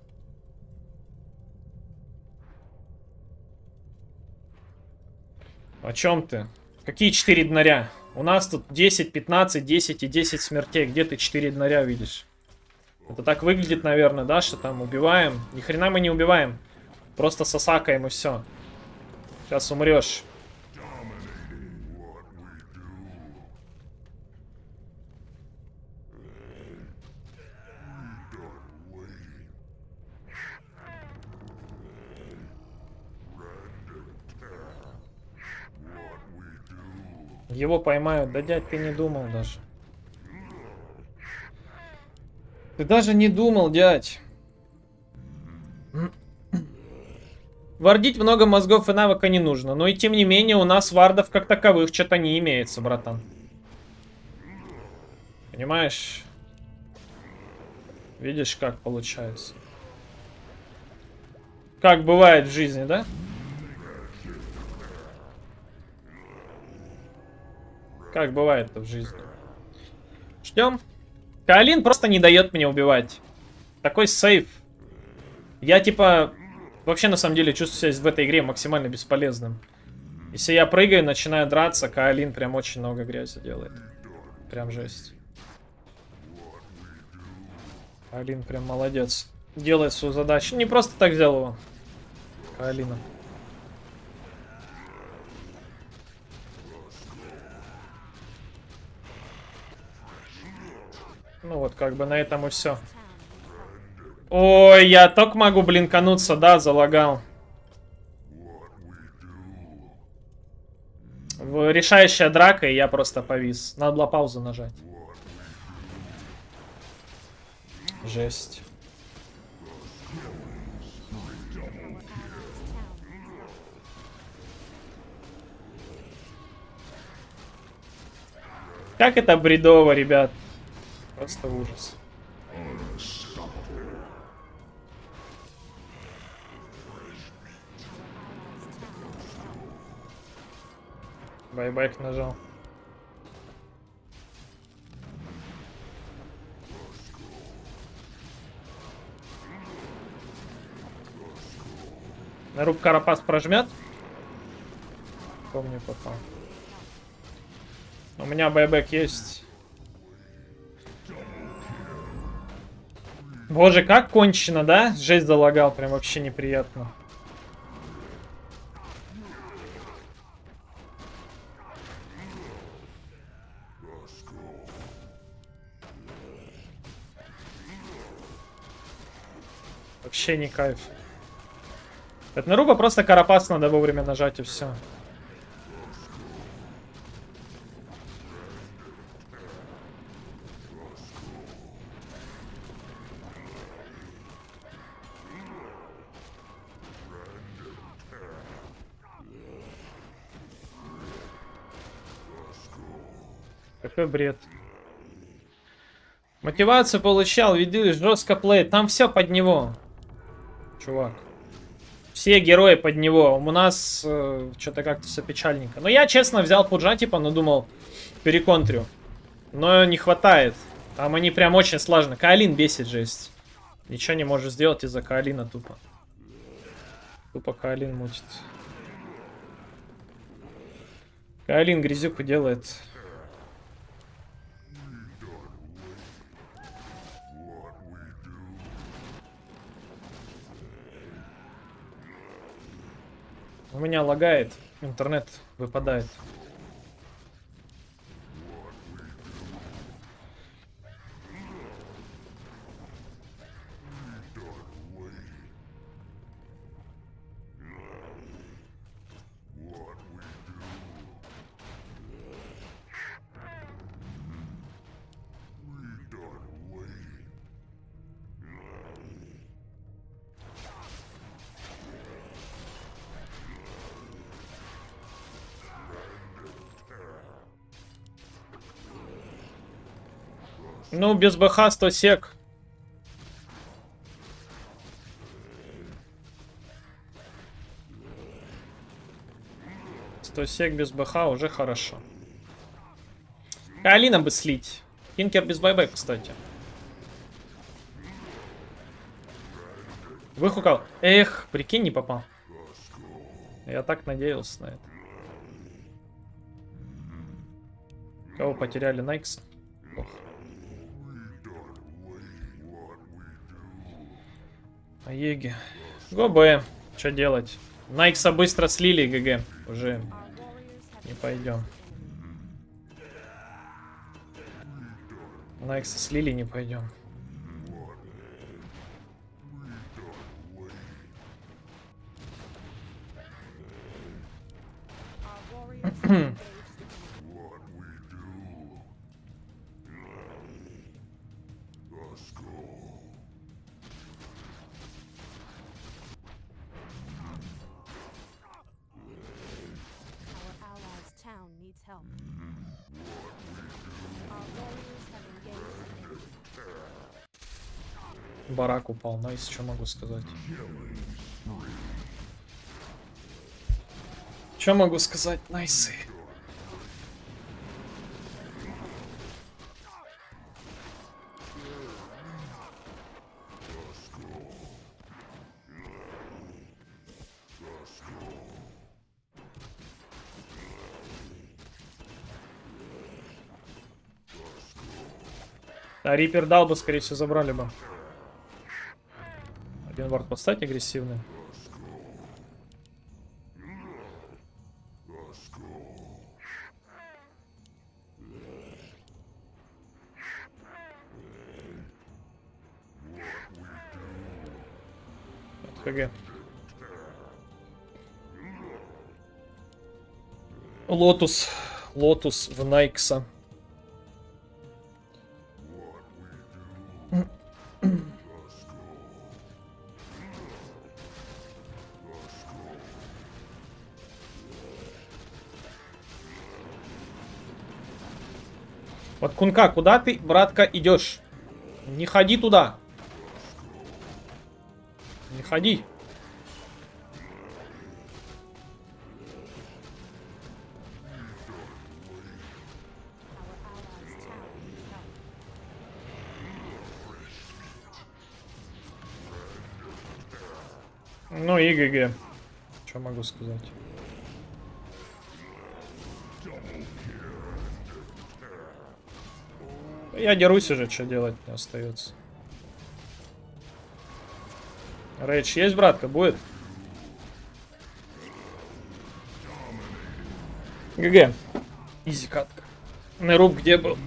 О чем ты? Какие 4 днаря? У нас тут 10, 15, 10 и 10 смертей. Где ты 4 днаря видишь? Это так выглядит, наверное, да, что там убиваем. Ни хрена мы не убиваем. Просто сосакаем и все. Сейчас умрешь. Его поймают. Да, дядь, ты не думал даже. Ты даже не думал, дядь. Вардить много мозгов и навыка не нужно. Но и тем не менее у нас вардов как таковых что-то не имеется, братан. Понимаешь? Видишь, как получается. Как бывает в жизни, да? Как бывает-то в жизни. Ждем. Каолин просто не дает мне убивать. Такой сейф. Я типа... Вообще, на самом деле, чувствую себя в этой игре максимально бесполезным. Если я прыгаю, начинаю драться, Каолин прям очень много грязи делает. Прям жесть. Каолин прям молодец. Делает свою задачу. Не просто так взял его. Каолина. Ну вот, как бы на этом и все. Ой, я только могу блинкануться, да, залагал. Решающая драка, и я просто повис. Надо было паузу нажать. Жесть. Как это бредово, ребят. Просто ужас. Байбайк нажал. На руб Карапас прожмет. Помню, попал. У меня байбэк есть. Боже, как кончено, да? Жесть залагал, прям вообще неприятно. Вообще не кайф. Это на руба просто Карапас надо вовремя нажать и все. Какой бред. Мотивацию получал, видишь, жестко плей. Там все под него. Чувак. Все герои под него. У нас что-то как-то все печальненько. Но я, честно, взял пуджа, типа, но думал, переконтрю. Но не хватает. Там они прям очень сложно. Каолин бесит, жесть. Ничего не можешь сделать из-за Каолина тупо. Тупо Каолин мутит. Каолин грязюку делает. У меня лагает, интернет выпадает. Ну, без БХ 100 сек. Сек без БХ уже хорошо. Каолина бы слить. Кинкер без байбэк, кстати. Выхукал. Эх, прикинь, не попал. Я так надеялся на это. Кого потеряли? Найкса? Ох. А Еги. ГБ. Что делать? Найкса быстро слили, ГГ. Уже не пойдем. Найкса слили, не пойдем. help. Our warriors have engaged an enemy. Барак упал. Найс, что могу сказать? Что могу сказать? Найсы. А Риппер дал бы, скорее всего, забрали бы. Один вард поставить агрессивный. ХГ. Лотус. Лотус в Найкса. Вот Кунка, куда ты, братка, идешь? Не ходи туда. Не ходи. Ну и ГГ. Что могу сказать? Я дерусь уже, что делать не остается. Рейдж есть, братка? Будет? ГГ. Изи катка. Неруб где был?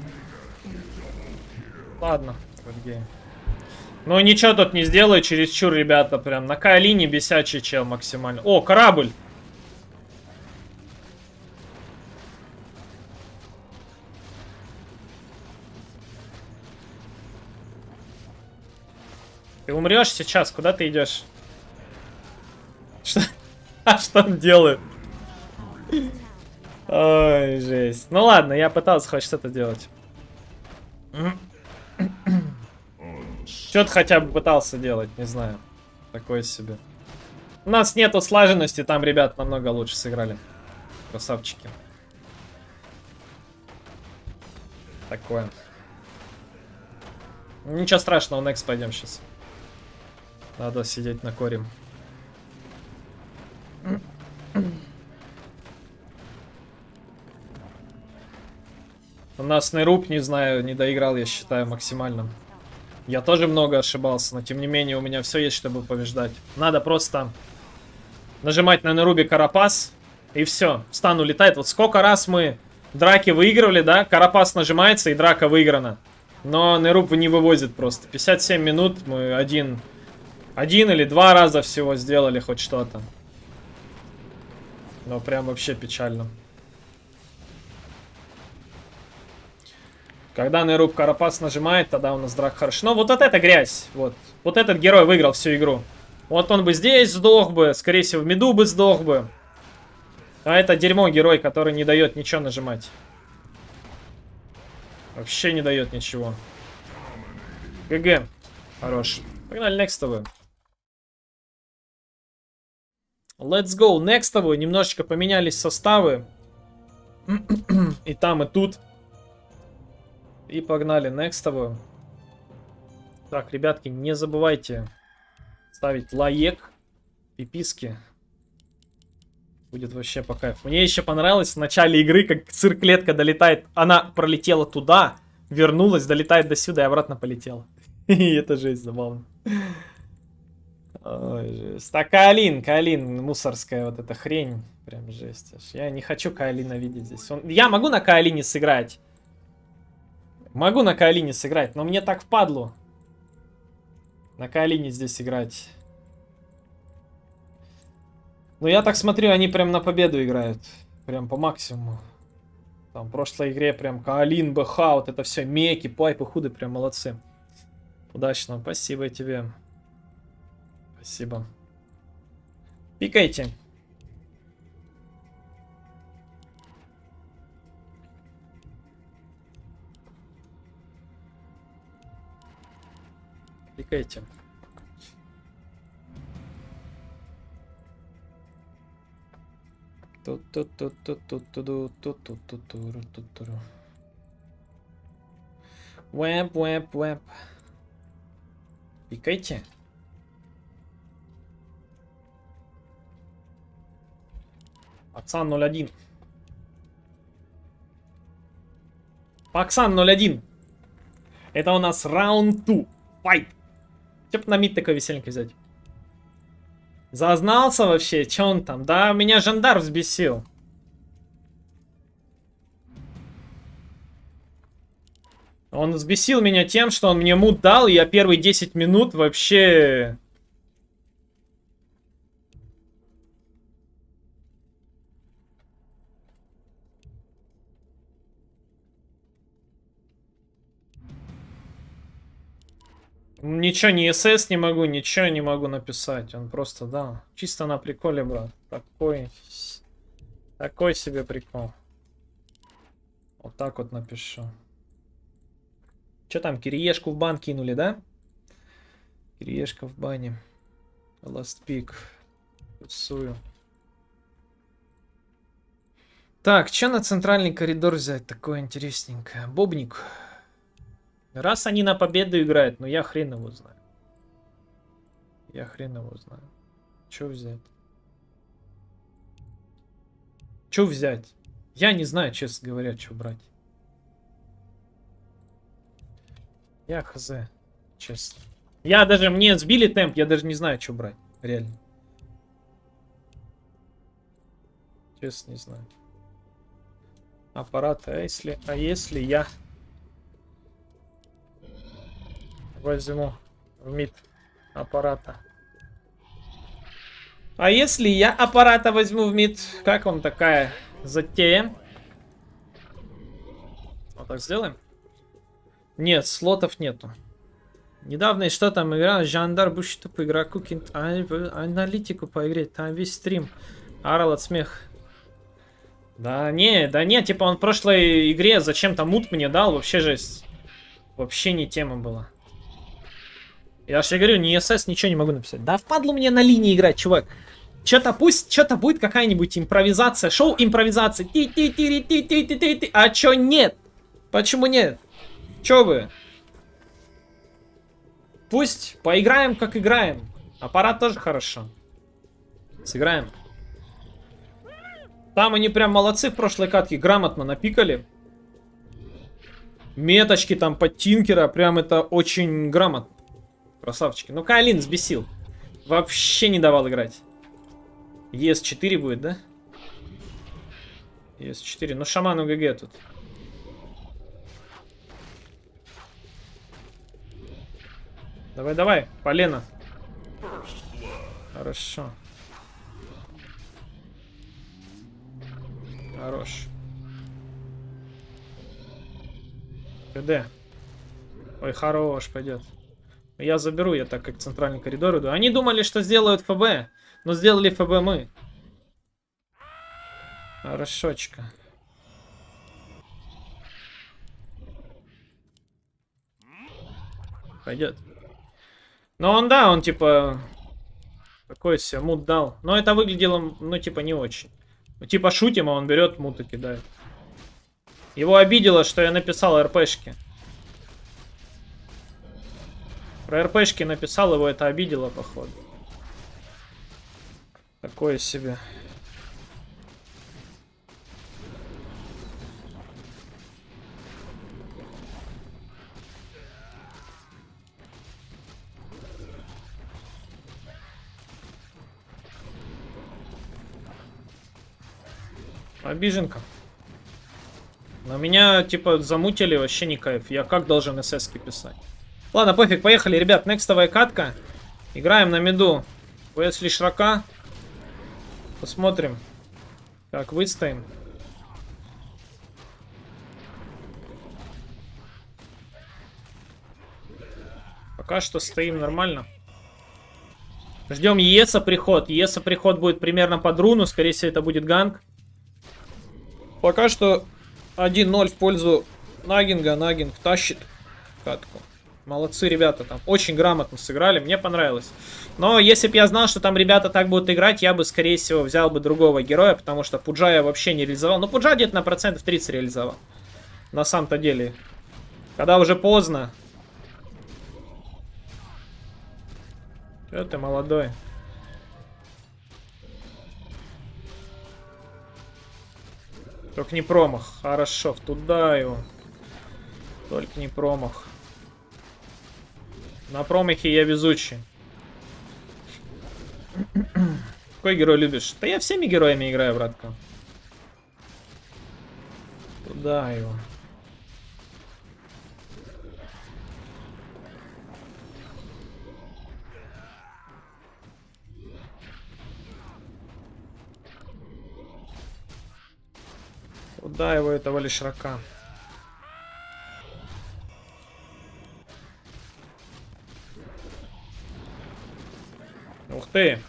Ладно. Ну ничего тут не сделаю, чересчур, ребята, прям на Каолине бесячий чел максимально. О, корабль! Ты умрешь сейчас, куда ты идешь? Что? А что он делает? Ой, жесть. Ну ладно, я пытался хоть что-то делать. Что-то хотя бы пытался делать, не знаю. Такое себе. У нас нету слаженности, там ребят намного лучше сыграли. Красавчики. Такое. Ничего страшного, next пойдем сейчас. Надо сидеть на коре. У нас Неруб, не знаю, не доиграл, я считаю, максимально. Я тоже много ошибался, но тем не менее у меня все есть, чтобы побеждать. Надо просто нажимать на Нерубе Карапас, и все, в стан улетает. Вот сколько раз мы драки выигрывали, да? Карапас нажимается, и драка выиграна. Но Неруб не вывозит просто. 57 минут мы один или два раза всего сделали хоть что-то. Но прям вообще печально. Когда Неруб Карапас нажимает, тогда у нас драк хорошо. Но вот это грязь. Вот этот герой выиграл всю игру. Вот он бы здесь сдох бы. Скорее всего, в миду бы сдох бы. А это дерьмо герой, который не дает ничего нажимать. Вообще не дает ничего. ГГ. Хорош. Погнали некстовую. Let's go. Некстовую. Немножечко поменялись составы. И там, и тут. И погнали некстовую. Так, ребятки, не забывайте ставить лайк, пиписки. Будет вообще по кайфу. Мне еще понравилось в начале игры, как цирклетка долетает. Она пролетела туда, вернулась, долетает до сюда и обратно полетела. И это жесть, забавно. Ой, жесть. Так, Каолин, мусорская вот эта хрень. Прям жесть. Я не хочу Каолина видеть здесь. Я могу на Каолине сыграть. Могу на Каолине сыграть, но мне так впадло. На Каолине здесь играть. Но я так смотрю, они прям на победу играют. Прям по максимуму. Там в прошлой игре прям Каолин, БХ, вот это все, меки, пайпы, худы, прям молодцы. Удачно, спасибо тебе. Спасибо. Пикайте. Пикайте. Вэп, вэп, вэп. Пикайте. Пацан 01. Паксан 01. Это у нас раунд 2. Файт. Че б на мид такой веселенький взять? Зазнался вообще? Че он там? Да, меня жандар взбесил. Он взбесил меня тем, что он мне мут дал, и я первые 10 минут вообще... Ничего, не СС не могу, ничего не могу написать. Он просто, да, чисто на приколе, брат. Такой себе прикол. Вот так вот напишу. Че там, Кириешку в бан кинули, да? Кириешка в бане. Last pick. Рисую. Так, что на центральный коридор взять? Такое интересненькое. Бобник. Раз они на победу играют, но я хрен его знаю. Я хрен его знаю. Че взять? Че взять? Я не знаю, честно говоря, что брать. Я хз, честно. Я даже, мне сбили темп, я даже не знаю, что брать. Реально. Честно, не знаю. Аппарат, а если я возьму в мид аппарата? А если я аппарата возьму в мид? Как вам такая затея? Вот так сделаем? Нет, слотов нету. Недавно и что там играл? Жандар Бушиту по игроку, аналитику по игре. Там весь стрим. Орал от смеха. Да не, типа он в прошлой игре зачем-то мут мне дал. Вообще жесть. Вообще не тема была. Я же говорю, ни СС, ничего не могу написать. Да впадло мне на линии играть, чувак. Что-то пусть, что-то будет какая-нибудь импровизация. Шоу импровизации. Ти-ти-ти-ти-ти-ти-ти. А чё нет? Почему нет? Чё вы? Пусть поиграем, как играем. Аппарат тоже хорошо. Сыграем. Там они прям молодцы в прошлой катке. Грамотно напикали. Меточки там под Тинкера. Прям это очень грамотно. Красавчики. Ну, Кайлин взбесил. Вообще не давал играть. ЕС-4 будет, да? ЕС-4. Ну, шаману ГГ тут. Давай, давай, полено. Хорошо. Хорош. КД. Ой, хорош, пойдет. Я заберу, я так как центральный коридор иду. Они думали, что сделают ФБ, но сделали ФБ мы. Хорошочка. Пойдет. Но он, да, он типа... Такой себе мут дал. Но это выглядело, ну, типа, не очень. Ну, типа, шутим, а он берет мут и кидает. Его обидело, что я написал РПшки. Про РПшки написал, его это обидело, походу. Такое себе. Обиженка. Но меня, типа, замутили, вообще не кайф. Я как должен ССки писать? Ладно, пофиг, поехали, ребят. Некстовая катка. Играем на миду. Если шрака. Посмотрим, как выстоим. Пока что стоим нормально. Ждем ЕСа приход. ЕСа приход будет примерно под руну. Скорее всего, это будет ганг. Пока что 1-0 в пользу Нагинга. Нагинг тащит катку. Молодцы ребята там. Очень грамотно сыграли, мне понравилось. Но если бы я знал, что там ребята так будут играть, я бы, скорее всего, взял бы другого героя, потому что Пуджа я вообще не реализовал. Ну, Пуджа где-то на процентов 30 реализовал. На самом-то деле. Когда уже поздно. Чё ты молодой? Только не промах. Хорошо, туда его. Только не промах. На промахе я везучий. Какой герой любишь? Да я всеми героями играю, братка. Туда его. Куда его, этого лишрака? Ух ты.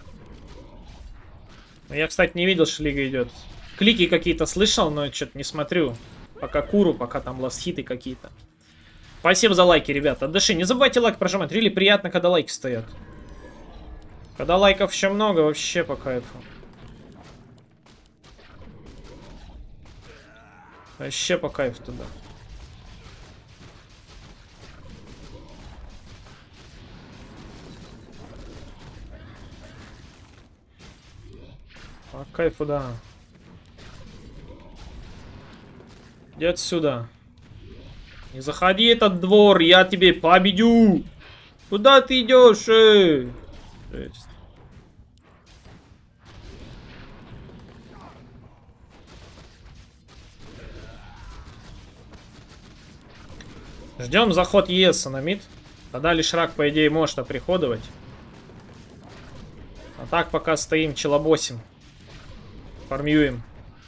Я, кстати, не видел, что лига идет. Клики какие-то слышал, но что-то не смотрю. Пока куру, пока там ластхиты какие-то. Спасибо за лайки, ребята. От души. Не забывайте лайк прожимать. Рили приятно, когда лайки стоят. Когда лайков еще много, вообще по кайфу. Вообще по кайфу туда. По кайфу, да. Иди отсюда. Не заходи в этот двор, я тебе победю. Куда ты идешь? Жесть. Ждем заход ЕСа на мид. Тогда лишрак, по идее, может оприходовать. А так пока стоим, челобосим. Фармируем.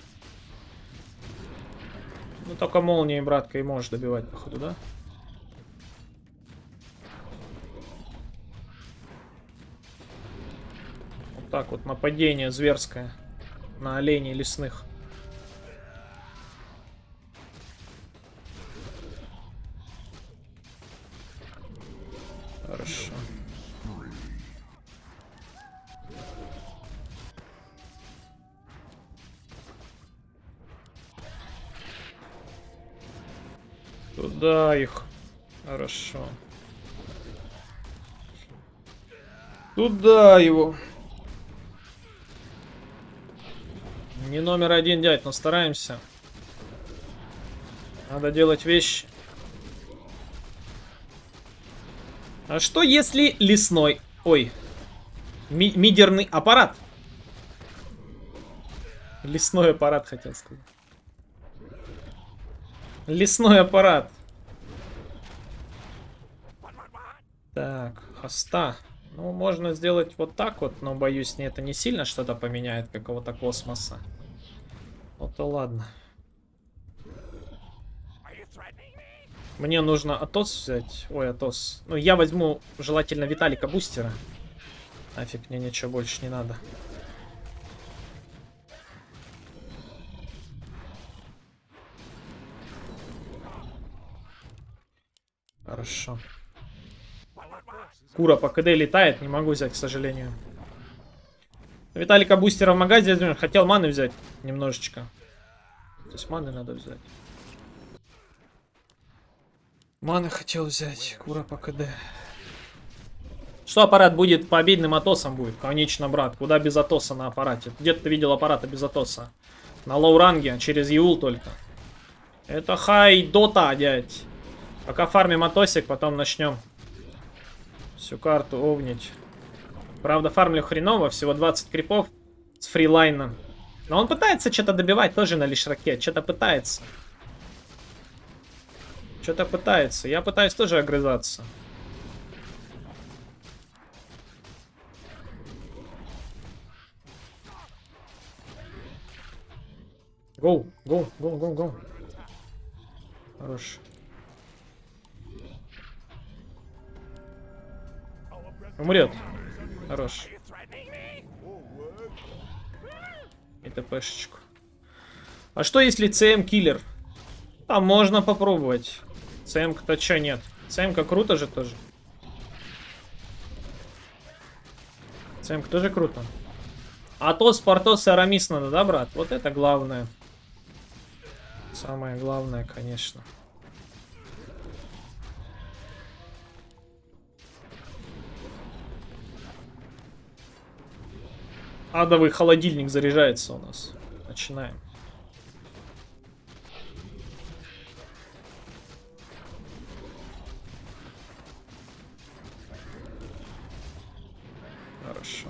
Ну только молнией, братка, и можешь добивать, походу, да? Вот так вот нападение зверское на оленей лесных. Хорошо. Туда их. Хорошо. Туда его. Не номер один, дядь, но стараемся. Надо делать вещи. А что если лесной... Ой. Мидерный аппарат. Лесной аппарат, хотел сказать. Лесной аппарат. Так, хоста. Ну, можно сделать вот так вот, но, боюсь, это не сильно что-то поменяет, какого-то космоса. Вот и ладно. Мне нужно Атос взять. Ой, Атос. Ну, я возьму, желательно, Виталика Бустера. Нафиг, мне ничего больше не надо. Хорошо. Кура по КД летает, не могу взять, к сожалению. Виталика Бустера в магазе возьмем. Хотел маны взять немножечко. То есть маны надо взять. Маны хотел взять. Кура по КД. Что аппарат будет победным Атосом будет? Конечно, брат. Куда без Атоса на аппарате? Где-то ты видел аппарата без Атоса? На лоу-ранге, через Юл только. Это хай дота, дядь. Пока фармим Атосик, потом начнем всю карту овнить. Правда, фармлю хреново, всего 20 крипов с фрилайном. Но он пытается что-то добивать тоже на лишраке. Что-то пытается. Что-то пытается. Я пытаюсь тоже огрызаться. Гоу, гоу, гоу, гоу, гоу. Хорош. Умрет. Хорош. И ТПшечку. А что если ЦМ киллер? Там можно попробовать. ЦМ-то чё нет? ЦМ-ка круто же тоже. ЦМ-ка тоже круто. Атос, Портос и Арамис надо, да, брат? Вот это главное. Самое главное, конечно. Адовый холодильник заряжается у нас. Начинаем. Хорошо.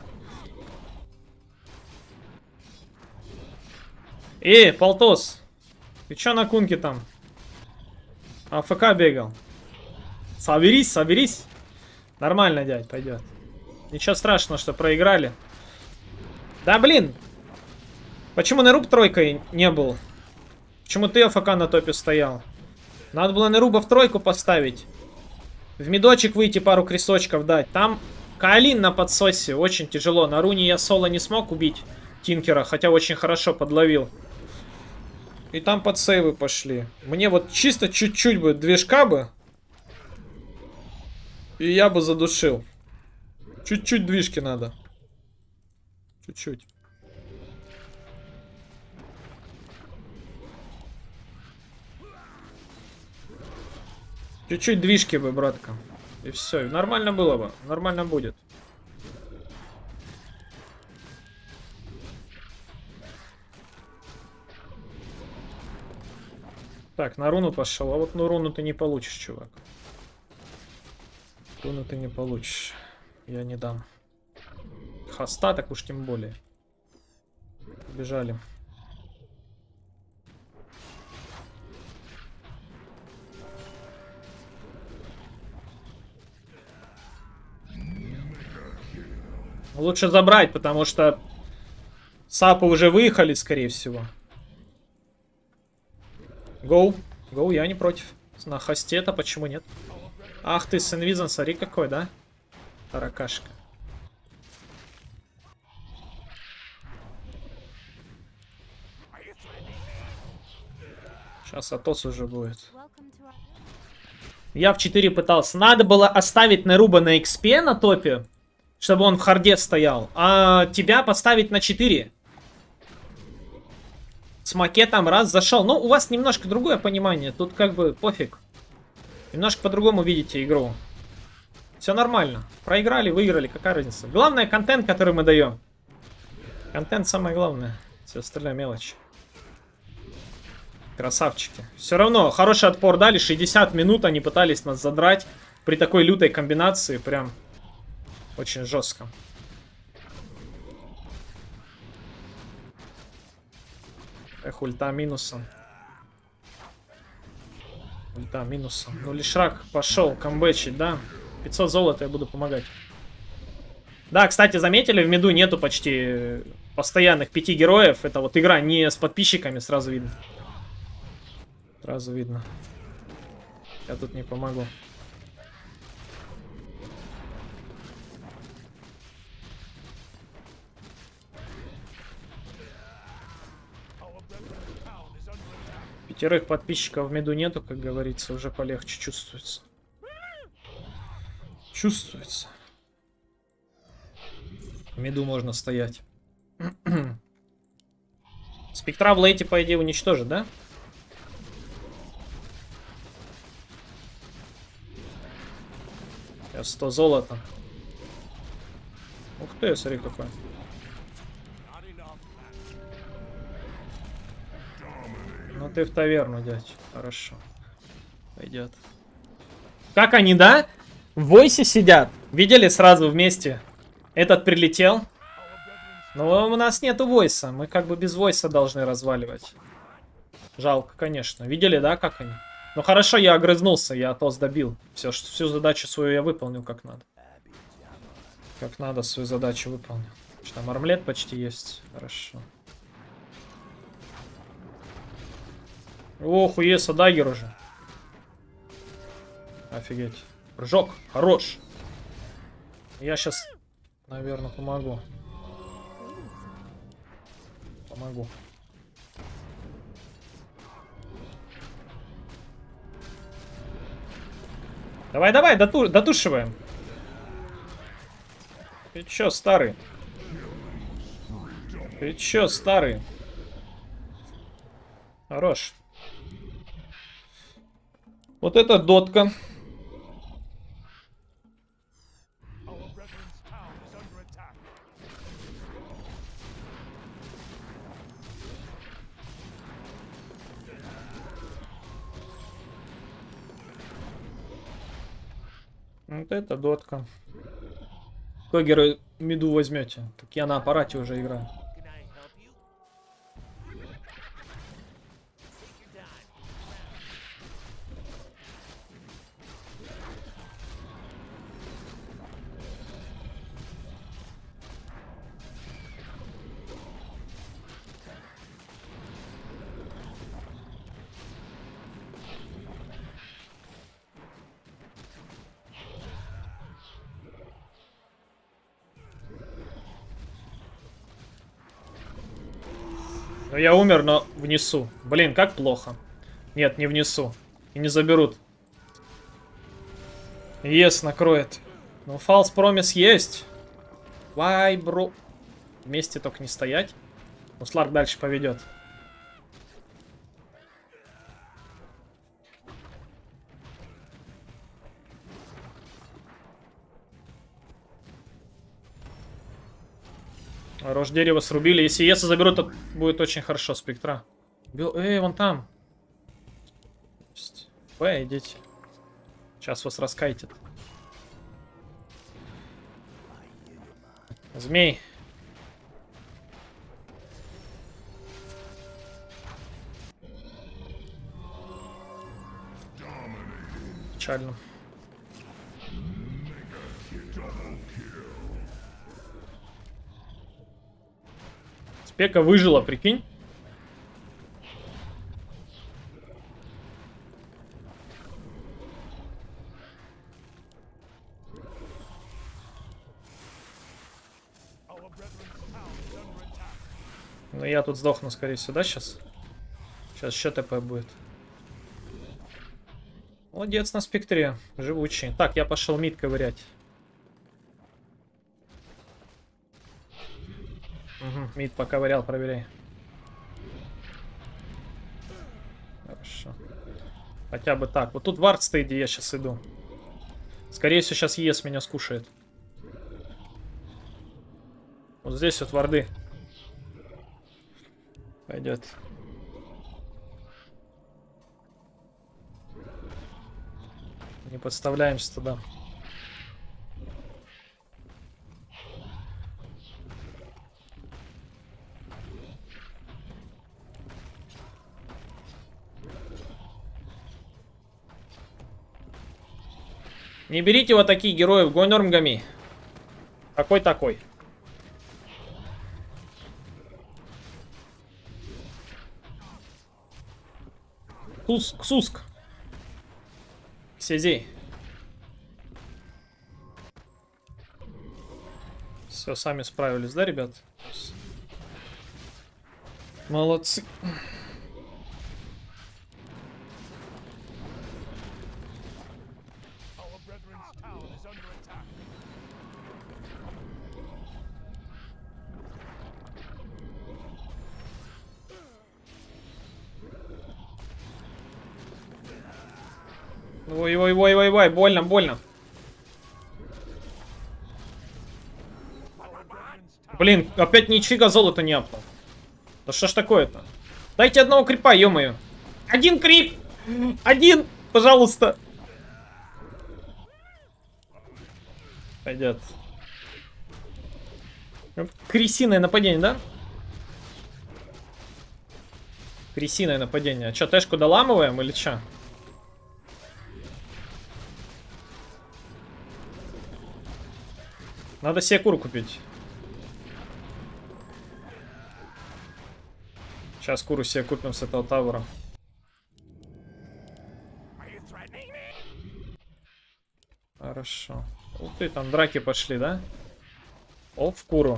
Полтос! Ты чё на кунке там? АФК бегал. Соберись, соберись. Нормально, дядь, пойдет. Ничего страшного, что проиграли. Да блин! Почему Неруб тройкой не был? Почему ты АФК на топе стоял? Надо было Неруба в тройку поставить. В мидочек выйти, пару крисочков дать. Там Каолин на подсосе. Очень тяжело. На руне я соло не смог убить Тинкера, хотя очень хорошо подловил. И там подсейвы пошли. Мне вот чисто чуть-чуть бы движка бы. И я бы задушил. Чуть-чуть движки надо. Чуть-чуть. Чуть-чуть движки бы, братка. И все. Нормально было бы. Нормально будет. Так, на руну пошел. А вот на руну ты не получишь, чувак. Руну ты не получишь. Я не дам. Хоста так уж тем более. Побежали. Лучше забрать, потому что сапы уже выехали, скорее всего. Гоу. Гоу, я не против. На хосте-то почему нет? Ах ты, Сенвизон, смотри какой, да? Таракашка. Сейчас Атос уже будет. Я в 4 пытался. Надо было оставить Неруба на XP на топе, чтобы он в харде стоял. А тебя поставить на 4. С макетом раз зашел. Ну, у вас немножко другое понимание. Тут как бы пофиг. Немножко по-другому видите игру. Все нормально. Проиграли, выиграли. Какая разница? Главное контент, который мы даем. Контент самое главное. Все остальное мелочь. Красавчики. Все равно хороший отпор дали. 60 минут они пытались нас задрать. При такой лютой комбинации. Прям очень жестко. Эх, ульта минусом. Ульта минусом. Ну, Лишрак пошел камбэчить, да? 500 золота, я буду помогать. Да, кстати, заметили, в миду нету почти постоянных 5 героев. Это вот игра не с подписчиками, сразу видно. Сразу видно. Я тут не помогу. Пятерых подписчиков в миду нету, как говорится, уже полегче чувствуется. Чувствуется. В миду можно стоять. Спектра в лейте, по идее, уничтожит, да? Сейчас 100 золота. Ух ты, смотри какой. Ну ты в таверну, дядь. Хорошо. Пойдет. Как они, да? В войсе сидят. Видели сразу вместе? Этот прилетел. Но у нас нету войса. Мы как бы без войса должны разваливать. Жалко, конечно. Видели, да, как они? Ну хорошо, я огрызнулся, я Атос добил. Всю задачу свою я выполнил как надо. Как надо свою задачу выполнил. Что там армлет почти есть. Хорошо. Ох, уеса дагер уже. Офигеть. Прыжок. Хорош. Я сейчас, наверное, помогу. Помогу. Давай, давай, дотушиваем. Ты чё, старый? Ты чё, старый? Хорош. Вот это дотка. Вот это дотка. Какой герой миду возьмете? Так я на аппарате уже играю. Ну, я умер, но внесу. Блин, как плохо. Нет, не внесу. И не заберут. Ес, накроет. Ну, фалс промис есть. Вай, бро. Вместе только не стоять. Ну, Сларк дальше поведет. Рожь дерева срубили. Если Еса заберут, то будет очень хорошо. Спектра. Эй, вон там. П, идите. Сейчас вас раскайтит. Змей. Печально. Спека выжила, прикинь. Ну я тут сдохну, скорее всего, да, сейчас? Сейчас еще ТП будет. Молодец на спектре, живучий. Так, я пошел мид ковырять. Угу, мид поковырял, проверяй. Хорошо. Хотя бы так. Вот тут вард стоит, где я сейчас иду. Скорее всего, сейчас ЕС меня скушает. Вот здесь вот варды. Пойдет. Не подставляемся туда. Не берите вот такие героев, гонормгами. Какой такой? Ксуск. Сиди. Все, сами справились, да, ребят? Молодцы. Ой, больно, больно. Блин, опять ничего золота не апнул. Да что ж такое-то? Дайте одного крипа, ё-моё. Один крип! Один, пожалуйста. Пойдет. Крысиное нападение, да? Крысиное нападение. А чё, тэшку доламываем или чё? Надо себе куру купить. Сейчас куру себе купим с этого тавра. Хорошо. Ух ты, там драки пошли, да? О, в куру.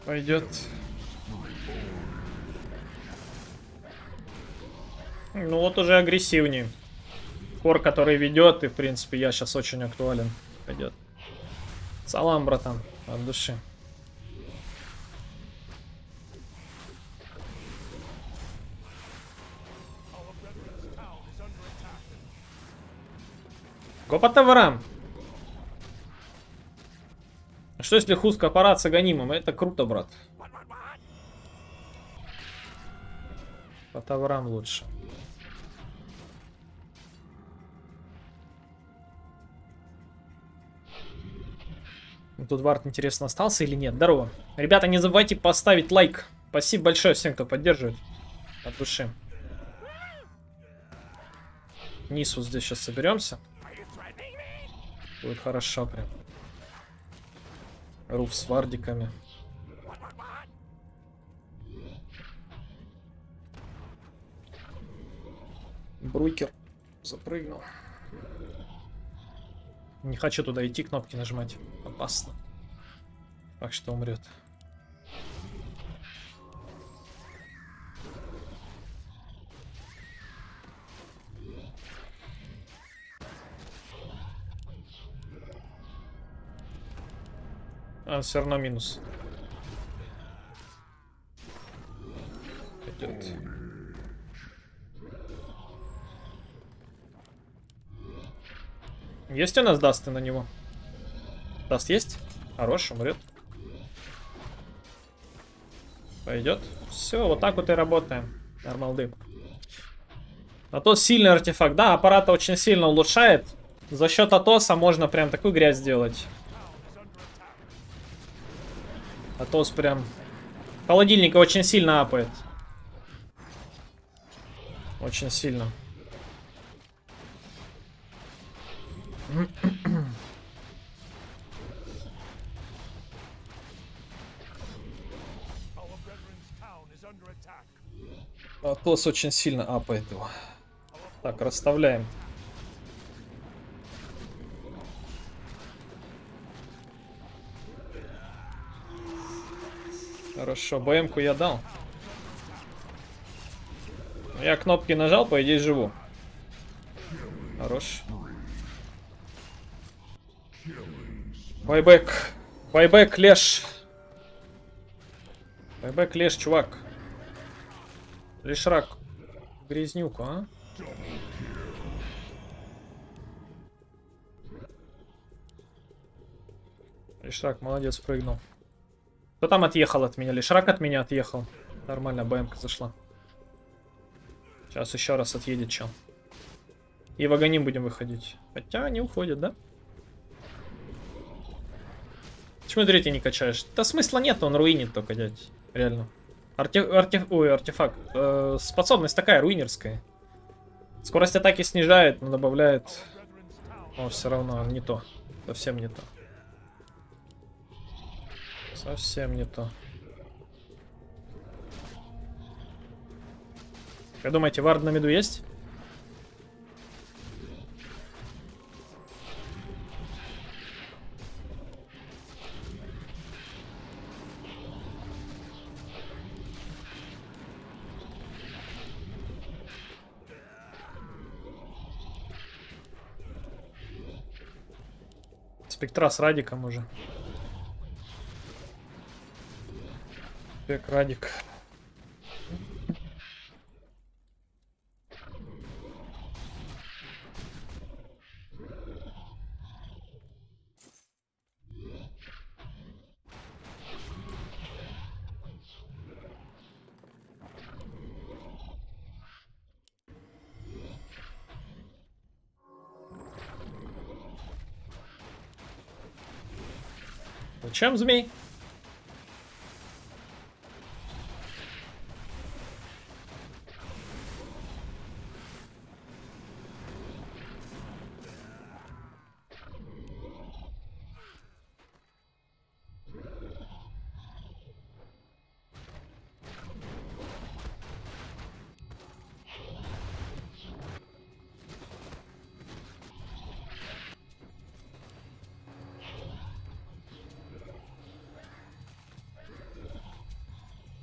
Пойдет. Ну вот уже агрессивнее. Кор, который ведет, и в принципе я сейчас очень актуален. Пойдет. Салам, братан, от души. Го по товарам. Что если Хуст корпорация гонимым? Это круто, брат. По товарам лучше. Тут вард, интересно, остался или нет? Здорово. Ребята, не забывайте поставить лайк. Спасибо большое всем, кто поддерживает. От души. Вниз вот здесь сейчас соберемся. Будет хорошо прям. Руф с вардиками. Бруйкер запрыгнул. Не хочу туда идти, кнопки нажимать. Опасно. Так что умрет. А, все равно минус. Пойдет. Есть у нас дасты на него? Даст есть? Хорош, умрет. Пойдет. Все, вот так вот и работаем. Нормалды. Атос сильный артефакт. Да, аппарат очень сильно улучшает. За счет Атоса можно прям такую грязь сделать. Атос прям... Холодильника очень сильно апает. Очень сильно. Атос очень сильно апает его. Так, расставляем. Хорошо, БМ-ку я дал. Я кнопки нажал, по идее живу. Хорош. Байбек. Байбек, леш. Байбек, леш, чувак. Лешрак. Грязнюку, а? Лешрак, молодец, прыгнул. Кто там отъехал от меня? Лешрак от меня отъехал. Нормально, БМ-ка зашла. Сейчас еще раз отъедет чел. И в Аганим будем выходить. Хотя они уходят, да? Почему третий не качаешь? Да смысла нет, он руинит только, дядь. Реально. Артефакт. Способность такая, руинерская. Скорость атаки снижает, но добавляет... О, все равно не то. Совсем не то. Совсем не то. Как думаете, вард на миду есть? Спектра с Радиком уже. Спек, Радик. Зачем змей?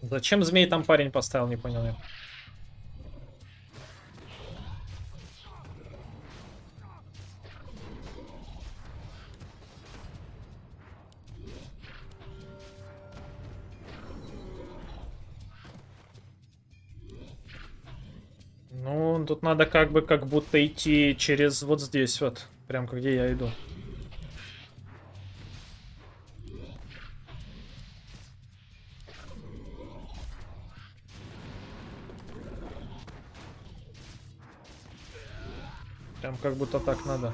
Зачем змей там парень поставил, не понял я. Ну, тут надо как будто идти через вот здесь вот. Прям где я иду. Прям как будто так надо.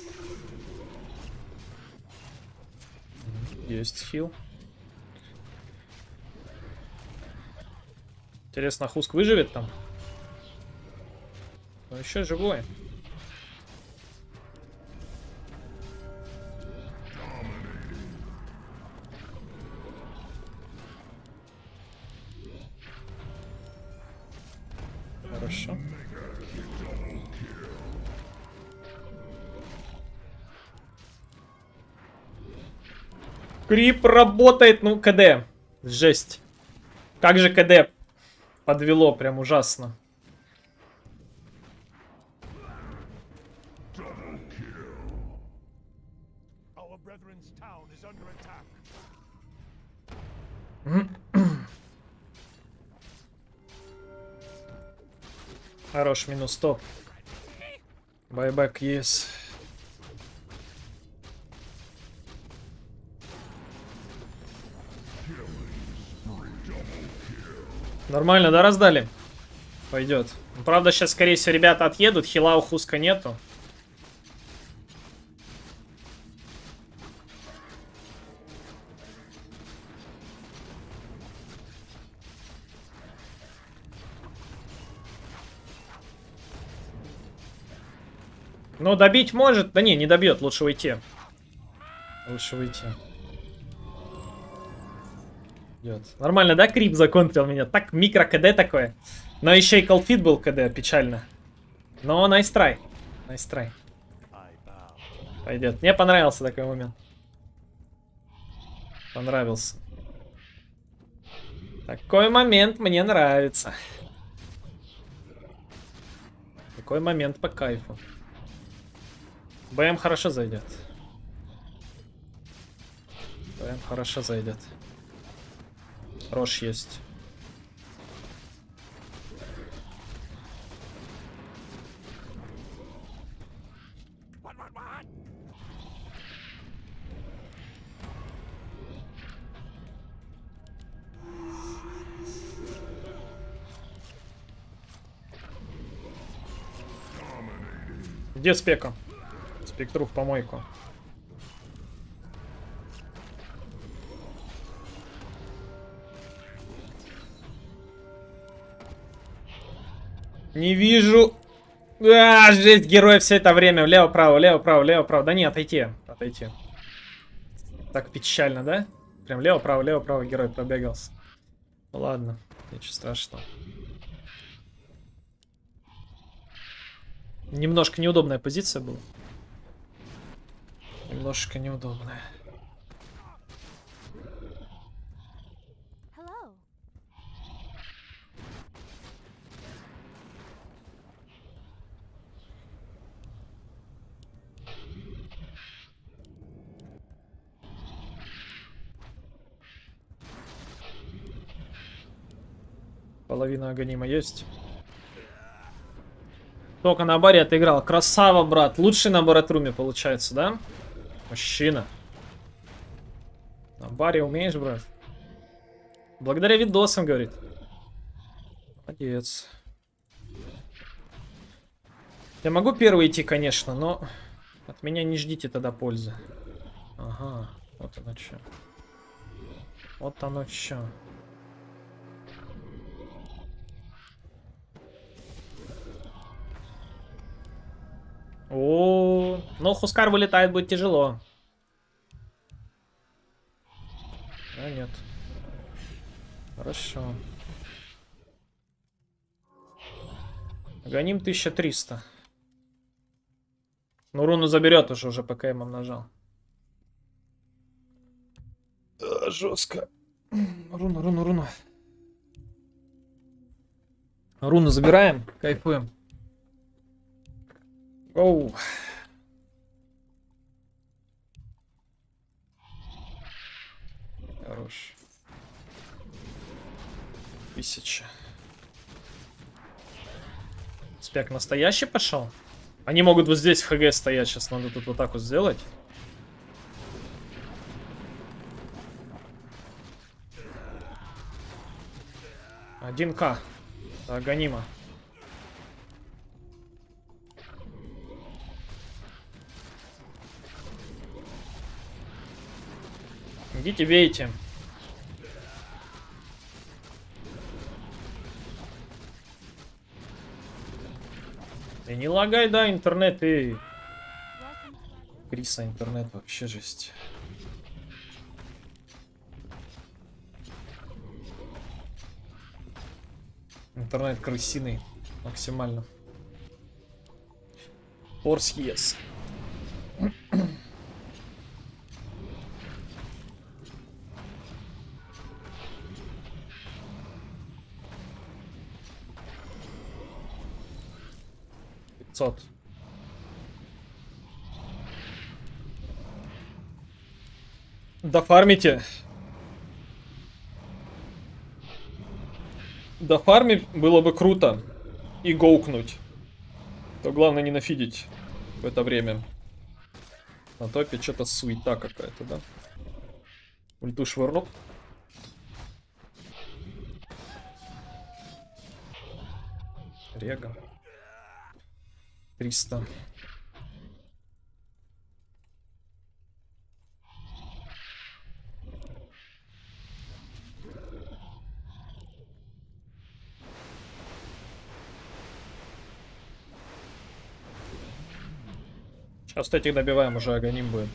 Есть хил. Интересно, Хуск выживет там? Ну, еще живой. Хорошо. Крип работает, ну, КД. Жесть. Как же КД подвело, прям ужасно. Хорош, минус 100. Байбэк есть. Нормально, да, раздали? Пойдет. Правда, сейчас, скорее всего, ребята отъедут. Хила у Хуска нету. Ну, добить может. Да не добьет. Лучше уйти. Лучше уйти. Идет. Нормально, да, Крип законтрил меня? Так, микро КД такое. Но еще и колфит был КД, печально. Но найс-трай. Найс-трай. Пойдет. Мне понравился такой момент. Понравился. Такой момент мне нравится. Такой момент по кайфу. БМ хорошо зайдет. БМ хорошо зайдет. Рош есть. Где спека? Спектру в помойку. Не вижу. А, жесть, герой все это время. Влево-право, лево-право, лево-право. Да не, отойти. Отойти. Так печально, да? Прям лево-право, герой пробегался. Ну ладно, ничего страшного. Немножко неудобная позиция была. Немножко неудобная. Hello. Половина аганима есть. Только на баре отыграл. Красава, брат. Лучший на баратруме получается, да? Мужчина. На баре умеешь, брат? Благодаря видосам, говорит. Молодец. Я могу первый идти, конечно, но от меня не ждите тогда пользы. Ага, вот оно что. Вот оно что. О, но Хускар вылетает, будет тяжело. А нет. Хорошо. Гоним 1300. Ну, руну заберет уже ПКМом нажал. Да, жестко. Руна. Руну забираем, кайфуем. Оу. Хорош. 1000. Спек настоящий пошел? Они могут вот здесь в ХГ стоять. Сейчас надо тут вот так вот сделать. Один К. Аганима. Идите, бейте. И не лагай, да, интернет, и... Криса, интернет, вообще жесть. Интернет крысиный. Максимально. Force yes. Дофармите. Дофарми было бы круто. И гоукнуть. То главное не нафидить в это время. На топе что-то суета какая-то, да? Ульту швырнул. Рега. 300. Сейчас этих добиваем, уже агоним будет.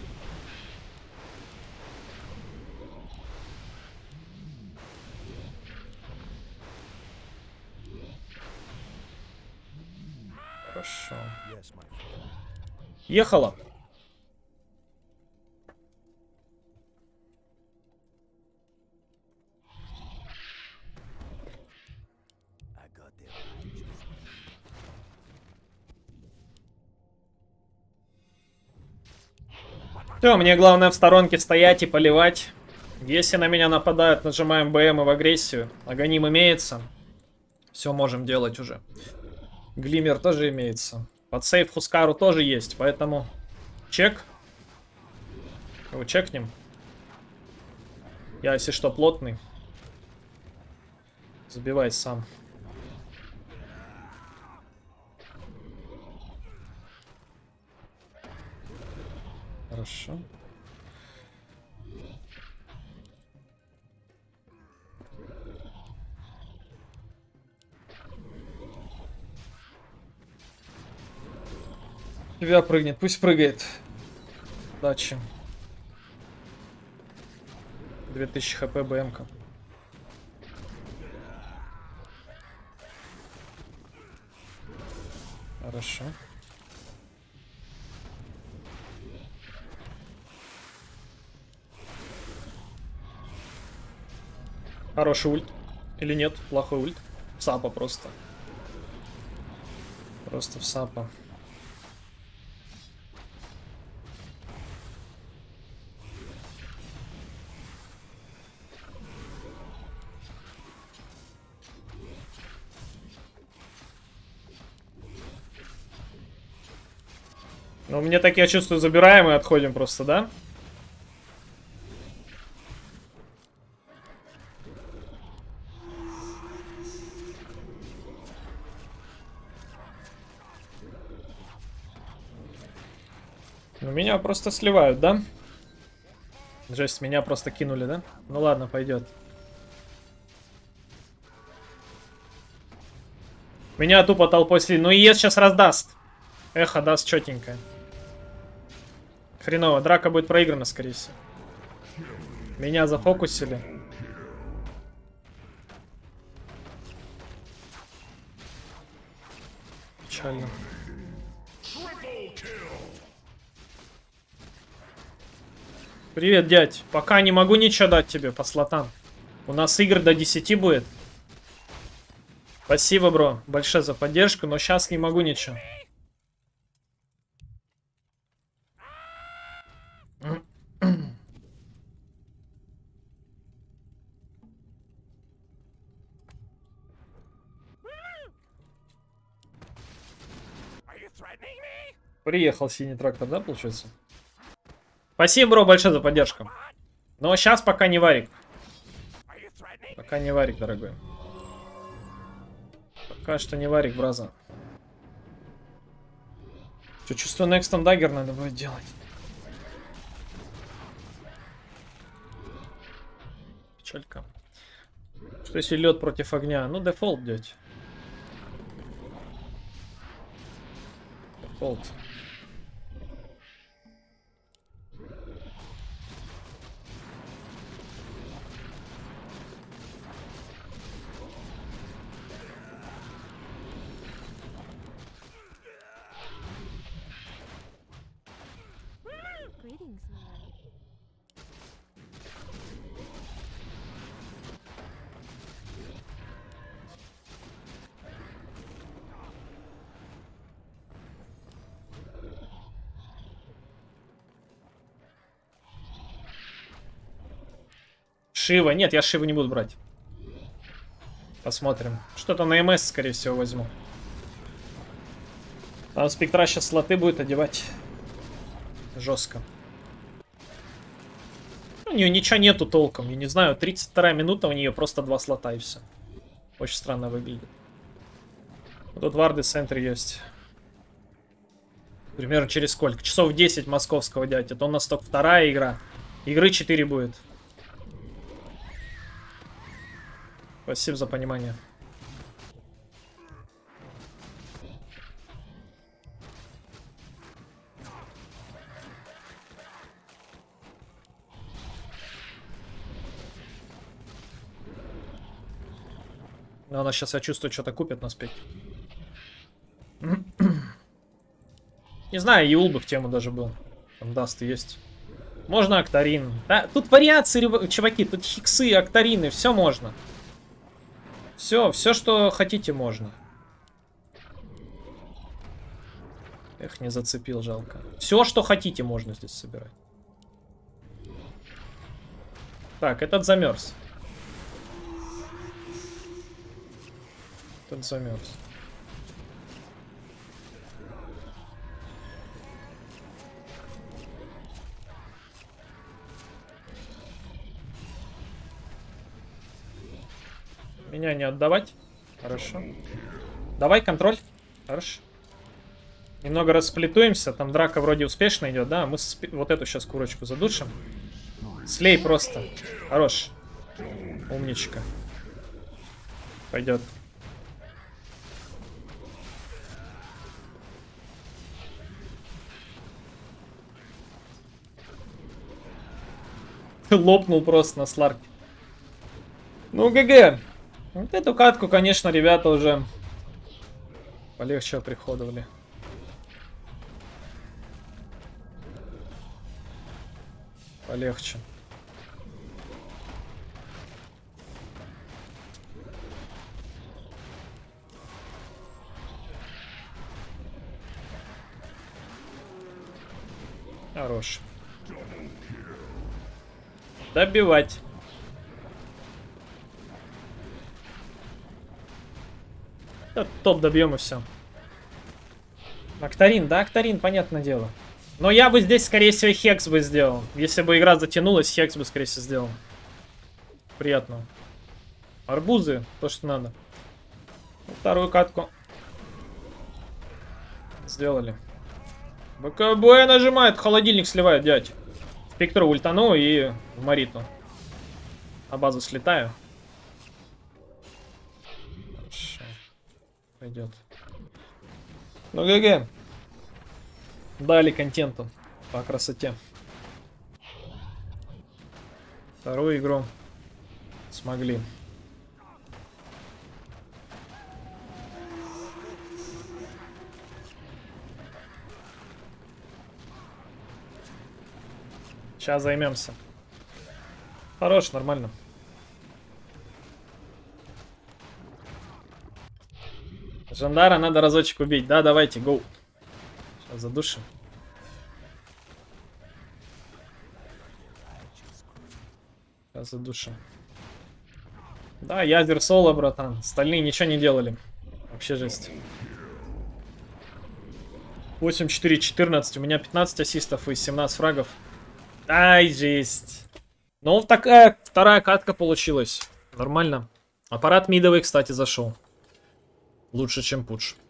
Хорошо. Ехала. Все, мне главное в сторонке стоять и поливать. Если на меня нападают, нажимаем БМ и в агрессию. Агоним имеется. Все можем делать уже. Глиммер тоже имеется. Под сейф Хускару тоже есть, поэтому чек. Его чекнем. Я, если что, плотный. Забивай сам. Хорошо. Тебя прыгнет, пусть прыгает. Удачи. 2000 хп БМ-ка. Хорошо. Хороший ульт. Или нет? Плохой ульт. Сапа просто. Просто в сапа. Ну, мне так, я чувствую, забираем и отходим просто, да? Ну, меня просто сливают, да? Жесть, меня просто кинули, да? Ну ладно, пойдет. Меня тупо толпой слили. Ну, ЕС сейчас раздаст. Эхо даст четенькое. Хреново, драка будет проиграна, скорее всего. Меня зафокусили. Печально. Привет, дядь. Пока не могу ничего дать тебе по слотам. У нас игр до 10 будет. Спасибо, бро. Большое за поддержку, но сейчас не могу ничего. Приехал синий трактор, да, получается? Спасибо, бро, большое за поддержку. Но сейчас пока не варик. Пока не варик, дорогой. Пока что не варик, браза. Что, чувствую, next on dagger надо будет делать. Печалька. Что если лед против огня? Ну, дефолт, дядь. Дефолт. Greetings, my lord. Шива. Нет, я Шиву не буду брать. Посмотрим. Что-то на МС, скорее всего, возьму. Там спектра сейчас слоты будет одевать. Жестко. У нее ничего нету толком. Я не знаю, 32 минута, у нее просто 2 слота и все. Очень странно выглядит. Тут варды в центре есть. Примерно через сколько? Часов 10 московского, дядь. Это у нас только вторая игра. Игры 4 будет. Спасибо за понимание. Но она сейчас, я чувствую, что-то купит на спеке. Не знаю, Юл бы в тему даже был. Там даст и есть. Можно Актарин. Да, тут вариации, чуваки. Тут хиксы, Актарины. Все можно. Все, что хотите, можно. Эх, не зацепил, жалко. Все, что хотите, можно здесь собирать. Так, этот замерз. Этот замерз. Меня не отдавать. Хорошо. Давай контроль. Хорошо. Немного расплетуемся. Там драка вроде успешно идет, да? Мы вот эту сейчас курочку задушим. Слей просто. Хорош. Умничка. Пойдет. Лопнул просто на сларке. Ну, ГГ. Вот эту катку, конечно, ребята уже полегче оприходовали. Полегче. Хорош. Добивать. Да, топ добьем и все. Актарин, да, Актарин, понятное дело. Но я бы здесь, скорее всего, Хекс бы сделал. Если бы игра затянулась, Хекс бы, скорее всего, сделал. Приятно. Арбузы, то, что надо. Вторую катку сделали. БКБ нажимает, холодильник сливает, дядь. Спектру ультану и в Мариту. На базу слетаю. Хорошо. Пойдет. Ну ГГ. Дали контенту по красоте. Вторую игру смогли. Сейчас займемся. Хорош, нормально. Жандара надо разочек убить. Да, давайте, гоу. Сейчас задушим. Сейчас задушим. Да, ядер соло, братан. Остальные ничего не делали. Вообще жесть. 8-4-14. У меня 15 ассистов и 17 фрагов. Ай, жесть. Ну, такая вторая катка получилась. Нормально. Аппарат мидовый, кстати, зашел. Лучше, чем пудж.